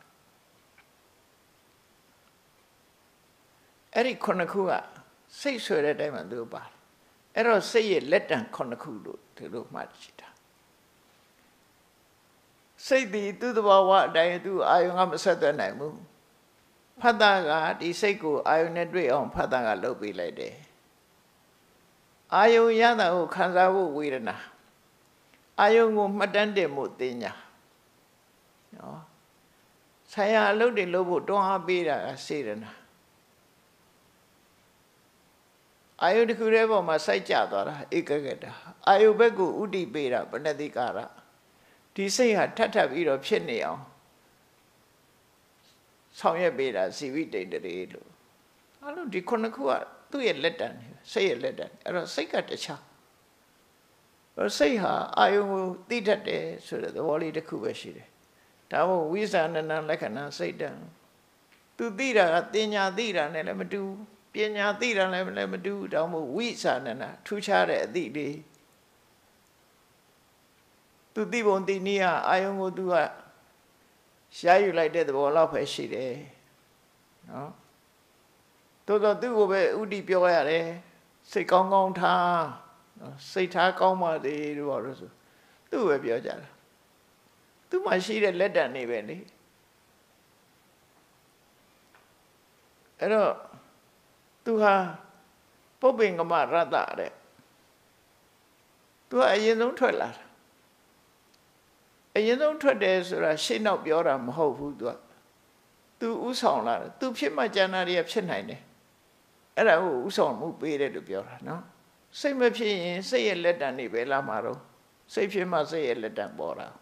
[SPEAKER 1] အဲ့ဒီခုနှစ်ခုကစိတ်ဆိုတဲ့အတိုင်းမှာသူပါတယ်အဲ့တော့စိတ်ရဲ့လက်တံခုနှစ်ခုလို့ဒီလိုမှတ်ကြည့်တာစိတ်ဒီသူ့သဘောဝအတိုင်းသူ့အာယုံကမဆက်သွယ်နိုင်ဘူးဖတ်တာကဒီစိတ်ကိုအာယုံနဲ့တွေ့အောင်ဖတ်တာကလုပ်ပေးလိုက်တယ်အာယုံရတာကိုခံစားဖို့ဝေဒနာအာယုံကိုမှတ်တမ်းတင်မှုတင်ညာနော်ဆရာအလုပ်တွေလုပ်ဖို့တွန်းအားပေးတာကစေတနာအာယုတစ်ခုတည်းပေါ်မှာစိုက်ကြသွားတာဧကဂတအာယုဘက်ကိုဥတည်ပေးတာပဏတိကာရဒီစိတ်ဟာထပ်ထပ်ပြီးတော့ဖြစ်နေအောင်ဆောင်ရွက်ပေးတာဇီဝိတ္တိတရေလို့အဲ့လိုဒီခုနှစ်ခုကသူ့ရဲ့လက်တံစိတ်ရဲ့လက်တံအဲ့တော့စိတ်ကတခြားစိတ်ဟာအာယုံကိုသိတတ်တယ်ဆိုတဲ့သဘောလေးတစ်ခုပဲရှိတယ်ဒါမို့ဝိဇာဏနလက္ခဏာစိတ်တံသူသိတာကတင်ညာသိတာနဲ့လည်းမတူပညာသိတာလည်းလည်းမတူဒါမို့ဝိဇာဏနာထူးခြားတဲ့အသည့်လေးသူသိပုံသိနည်းဟာအာယုံကိုသူကရှားယူလိုက်တဲ့သဘောလောက်ပဲရှိတယ်နော်တော်တော်သူ့ကိုပဲဥတီပြောရတယ်စိတ်ကောင်းကောင်းထားစိတ်ထားကောင်းပါသေးလို့ပြောလို့ဆိုသူ့ပဲပြောကြတာသူ့မှာရှိတဲ့လက်တံနေပဲလေအဲ့တော့သူဟာပုပ္ပင်္ဂမရတ္တတဲ့သူကအရင်ဆုံးထွက်လာတာအရင်ဆုံးထွက်တယ်ဆိုတာရှေ့နောက်ပြောတာမဟုတ်ဘူးသူကသူဥဆောင်လာတယ်သူဖြစ်မှကျန်တာတွေဖြစ်နိုင်တယ်အဲ့ဒါကိုဥဆောင်မှုပေးတယ်လို့ပြောတာနော်စိတ်မဖြစ်ရင်စိတ်ရဲ့လက်တံနေပဲလာမှာတော့စိတ်ဖြစ်မှစိတ်ရဲ့လက်တံပေါ်တာ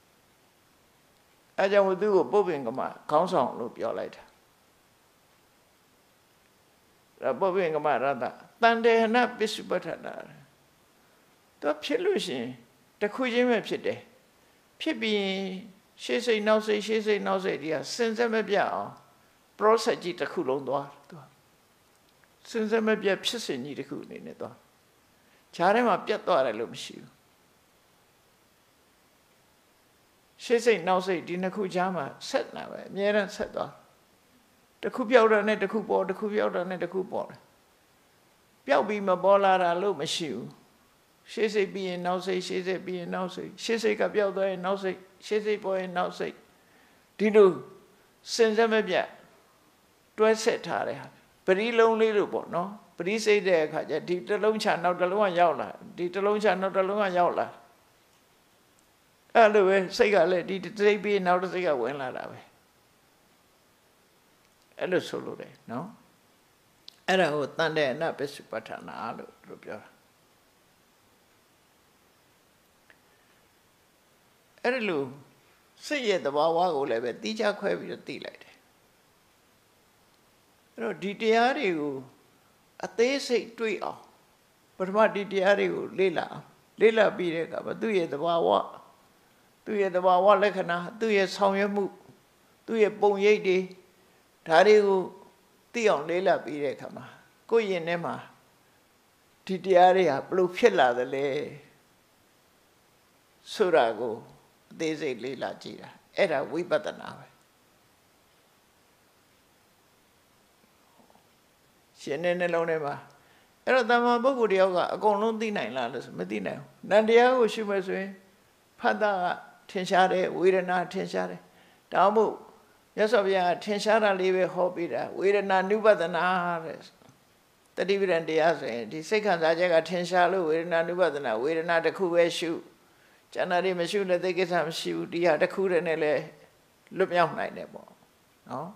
[SPEAKER 1] အဲကြောင့်သူ့ကိုပုပ္ပင်္ဂမခေါင်းဆောင်လို့ပြောလိုက်တာဒါပုပ္ပင်္ဂမရတ္တတန်တေဟနပစ္စုပ္ပထတာသူဖြစ်လို့ရှိရင်တစ်ခုချင်းပဲဖြစ်တယ်ဖြစ်ပြီးရှေ့စိတ်နောက်စိတ်ရှေ့စိတ်နောက်စိတ်တွေကစင်စက်မပြတ်အောင် process ကြီးတစ်ခုလုံးသွားသူစင်စက်မပြတ်ဖြစ်စဉ်ကြီးတစ်ခုအနေနဲ့သွားဂျားထဲမှာပြတ်သွားတယ်လို့မရှိဘူးရှေ့စိတ်နောက်စိတ်ဒီနှစ်ခုကြားမှာဆက်နေပဲအများအားဆက်သွားတစ်ခုပြောက်တာနဲ့တစ်ခုပေါ်တစ်ခုပြောက်တာနဲ့တစ်ခုပေါ်တယ်ပျောက်ပြီးမပေါ်လာတာလို့မရှိဘူးရှေ့စိတ်ပြီးရင်နောက်စိတ်ရှေ့စိတ်ပြီးရင်နောက်စိတ်ရှေ့စိတ်ကပျောက်သွားရင်နောက်စိတ်ရှေ့စိတ်ပေါ်ရင်နောက်စိတ်ဒီလိုစင်စက်မပြတ်တွဲဆက်ထားတယ်ပရိလုံးလေးလို့ပေါ့နော်ပရိစိတ်တဲ့အခါကျဒီတစ်လုံးချနောက်တစ်လုံးကရောက်လာဒီတစ်လုံးချနောက်တစ်လုံးကရောက်လာအဲ့လိုပဲစိတ်ကလည်းဒီစိတ်ပြီးနောက်တစ်စိတ်ကဝင်လာတာပဲအဲ့လိုဆိုလို့တယ်နော်အဲ့ဒါကိုတန်တဲ့အနပစ္စုပ္ပထာနာလို့တို့ပြောတာအဲ့ဒီလိုစိတ်ရဲ့သဘာဝကိုလည်းပဲတိကျခွဲပြီးတော့သိလိုက်တယ်အဲ့တော့ဒီတရားတွေကိုအသေးစိတ်တွေ့အောင်ပထမဒီတရားတွေကိုလေ့လာလေ့လာပြီးတဲ့အခါမှာသူ့ရဲ့သဘာဝသူ့ရဲ့သဘာဝလက္ခဏာသူ့ရဲ့ဆောင်ရွက်မှုသူ့ရဲ့ပုံရိပ်တွေဒါတွေကိုသိအောင်လေ့လာပြီးတဲ့အခါမှာကိုယ့်ရင်ထဲမှာဒီတရားတွေဟာဘလို့ဖြစ်လာသလဲဆိုတာကိုအသေးစိတ်လေ့လာကြည့်တာအဲ့ဒါဝိပဿနာပဲရှင်တဲ့နှလုံးထဲမှာအဲ့တော့တမ္မာပုဂ္ဂိုလ်တယောက်ကအကုန်လုံးသိနိုင်လားလို့ဆိုမသိနိုင်ဘူးနံတရားကိုရှုမယ်ဆိုရင်ဖတ်တာကထင်ရှားတယ်ဝေဒနာထင်ရှားတယ်ဒါမှမဟုတ်မြတ်စွာဘုရားထင်ရှားတာလေးပဲဟောပေးတာဝေဒနာနုပဒနာတဲ့တတိပဒံတရားဆိုရင်ဒီစိတ်ခံစားချက်ကထင်ရှားလို့ဝေဒနာနုပဒနာဝေဒနာတစ်ခုပဲရှုကျန်တာတွေမရှုလည်းသိကိစ္စမရှိဘူးဒီဟာတစ်ခုတည်းနဲ့လည်းလွတ်မြောက်နိုင်တယ်ပေါ့နော်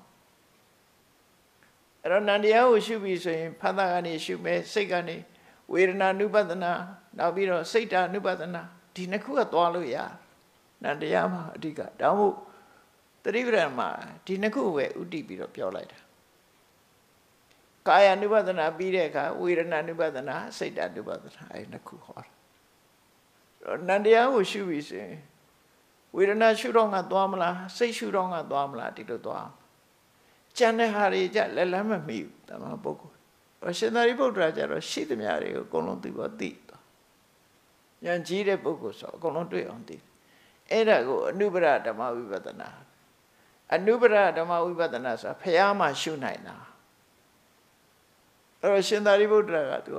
[SPEAKER 1] အဲ့တော့နံတရားကိုရှုပြီးဆိုရင်ဖတ်တာကနေရှုမယ်စိတ်ကနေဝေဒနာနုပဒနာနောက်ပြီးတော့စိတ်တာနုပဒနာဒီနှစ်ခုကသွားလို့ရနံတရားမှာအဓိကဒါမှမဟုတ်တတိပဒံမှာဒီနှစ်ခုပဲဥတည်ပြီးတော့ပြောလိုက်တာကာယ ानु ပဒနာပြီးတဲ့အခါဝေဒနာ ानु ပဒနာစိတ်တ ानु ပဒနာအဲနှစ်ခုဟောတာနန္တရားကိုရှုပြီးဆိုရင်ဝေဒနာရှုတော့ငါသွားမလားစိတ်ရှုတော့ငါသွားမလားဒီလိုသွားကျန်တဲ့ဟာတွေကြလက်လမ်းမမီဘူးတမန်ပုဂ္ဂိုလ်အရှင်သာရိပုတ္တရာကျတော့ရှိသမျှတွေကိုအကုန်လုံးသိဖို့သိသွားဉာဏ်ကြီးတဲ့ပုဂ္ဂိုလ်ဆိုအကုန်လုံးတွေ့အောင်သိအဲ့ဒါကိုအနုပရဓမ္မဝိပဿနာအနုပရဓမ္မဝိပဿနာဆိုတာဖျားမှရှုနိုင်တာအဲ့တော့ရှင်သာရိပုတ္တရာကသူက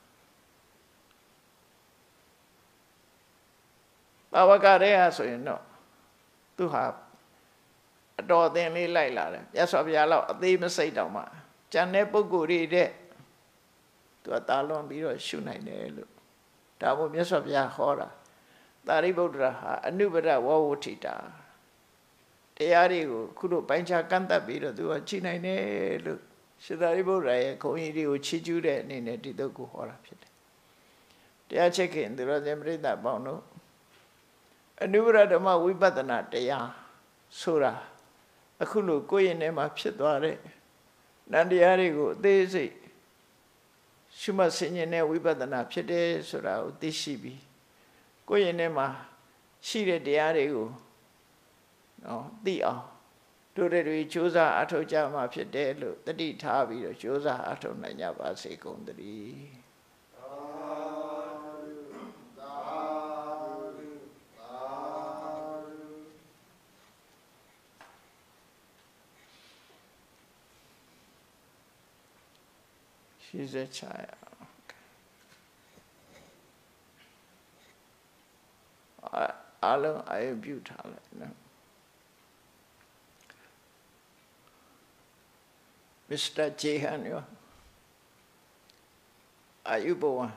[SPEAKER 1] ဘာဝကရဲဟာဆိုရင်တော့သူဟာအတော်အသင်လေးလိုက်လာတယ်မြတ်စွာဘုရားလောက်အသေးမစိတ်တောင်မှကျန်တဲ့ပုဂ္ဂိုလ်တွေတဲ့သူကတာလွန်ပြီးတော့ရှုနိုင်တယ်လို့ဒါမို့မြတ်စွာဘုရားဟောတာသာရိပုတ္တရာဟာအနုပဒဝဝဋ္ဌိတာတရားတွေကိုခုလိုပိုင်းခြားကန့်သတ်ပြီးတော့သူကကြည်နိုင်တယ်လို့ရှင်သာရိပုတ္တရာရဲ့ခုံကြီးတွေကိုချီးကျူးတဲ့အနေနဲ့ဒီတုတ်ကိုဟောတာဖြစ်တယ်တရားချက်ခင်သူတော်စင်ပရိသတ်ပေါင်းတို့အနုပရဓမ္မဝိပဿနာတရားဆိုတာအခုလိုကိုယ့်ရင်ထဲမှာဖြစ်သွားတဲ့နန္တရားတွေကိုအသေးစိတ်ရှုမှတ်ဆင်ခြင်တဲ့ဝိပဿနာဖြစ်တယ်ဆိုတာကိုသိရှိပြီးကိုယ့်ရင်ထဲမှာရှိတဲ့တရားတွေကိုနော်သိအောင်တို့တွေကြိုးစားအထောက်ကြမှာဖြစ်တယ်လို့တတိထားပြီးတော့ကြိုးစားအထောက်နိုင်ကြပါစေကုန်သတည်းရှိစေချာအားလုံးအယုပြုထားလိုက်နော်မစ္စတာဂျေဟန်ရောအာယုဘဝ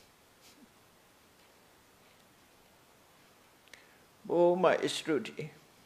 [SPEAKER 1] ဘောမဣစရုတိ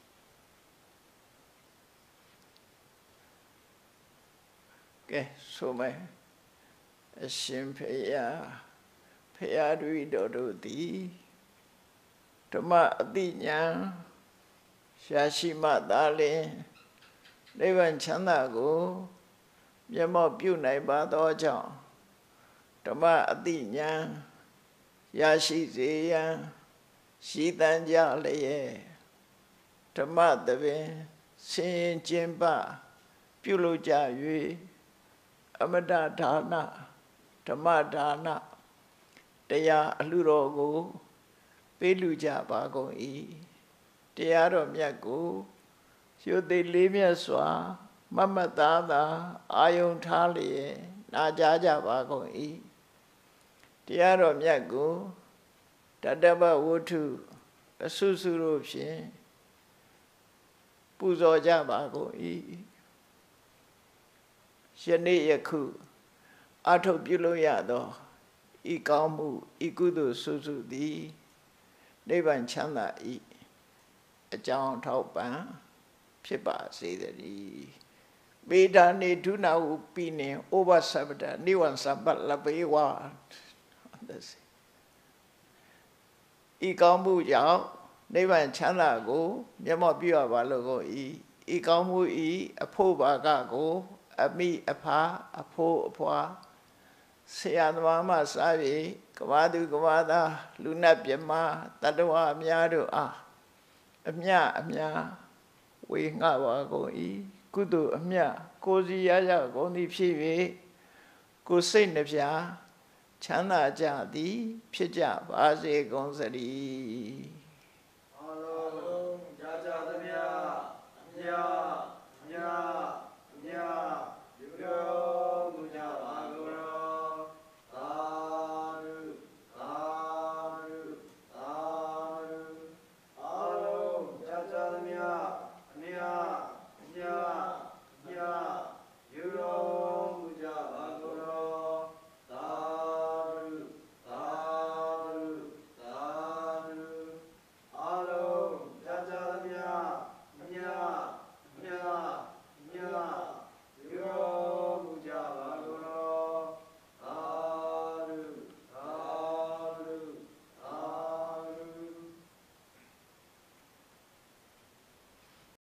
[SPEAKER 1] ကဲဆိုမယ်အရှင်ဖေယဖေယတွေတော်တို့သည်ဓမ္မအတိညာရှားရှိမှသာလျှင်နိဗ္ဗာန်ချမ်းသာကိုမျက်မှောက်ပြုနိုင်ပါသောကြောင့်ဓမ္မအတိညာရရှိစေရန်ရှိတန်ကြလျက်ဓမ္မသဘင်ဆင်ကျင်ပပြုလုပ်ကြ၍အမတဒါနဓမ္မဒါနတရားအလှတော်ကိုပေးလူကြပါကုန်၏တရားတော်မြတ်ကိုရိုသေလေးမြတ်စွာမမတ်သားသာအာယုံထားလျက်နာကြားကြပါကုန်၏တရားတော်မြတ်ကိုတတ္တဗဝတ္ထုအဆုစုတို့ဖြင့်ပူဇော်ကြပါကုန်၏ယနေ့ယခုအထုတ်ပြုလို့ရသောဤကောင်းမှုဤကုသိုလ်ဆုစုသည်နိဗ္ဗာန်ချမ်းသာ၏အကြောင်းထောက်ပံ့ဖြစ်ပါစေတည်းပေဒာနေဒုနာဟုပိနေဩဘသဗ္ဗတနိဝံသဗ္ဗလပေဝါဤကောင်းမှုကြောင့်နိဗ္ဗာန်ချမ်းသာကိုမျက်မှောက်ပြုရပါလို့ကိုဤဤကောင်းမှုဤအဖို့ဘာကကိုအမိအဖာအဖို့အဖွာဆရာသမားမှစားပြီးကဘာသူကဘာသားလူနတ်မြမတတ္တဝအများတို့အားအမြအများဝေငှပါကုန်၏ကုသိုလ်အမြကိုစီရရကုန်သည်ဖြစ်၍ကိုစိတ်နှပြချမ်းသာကြသည်ဖြစ်ကြပါစေကုန်သတည်း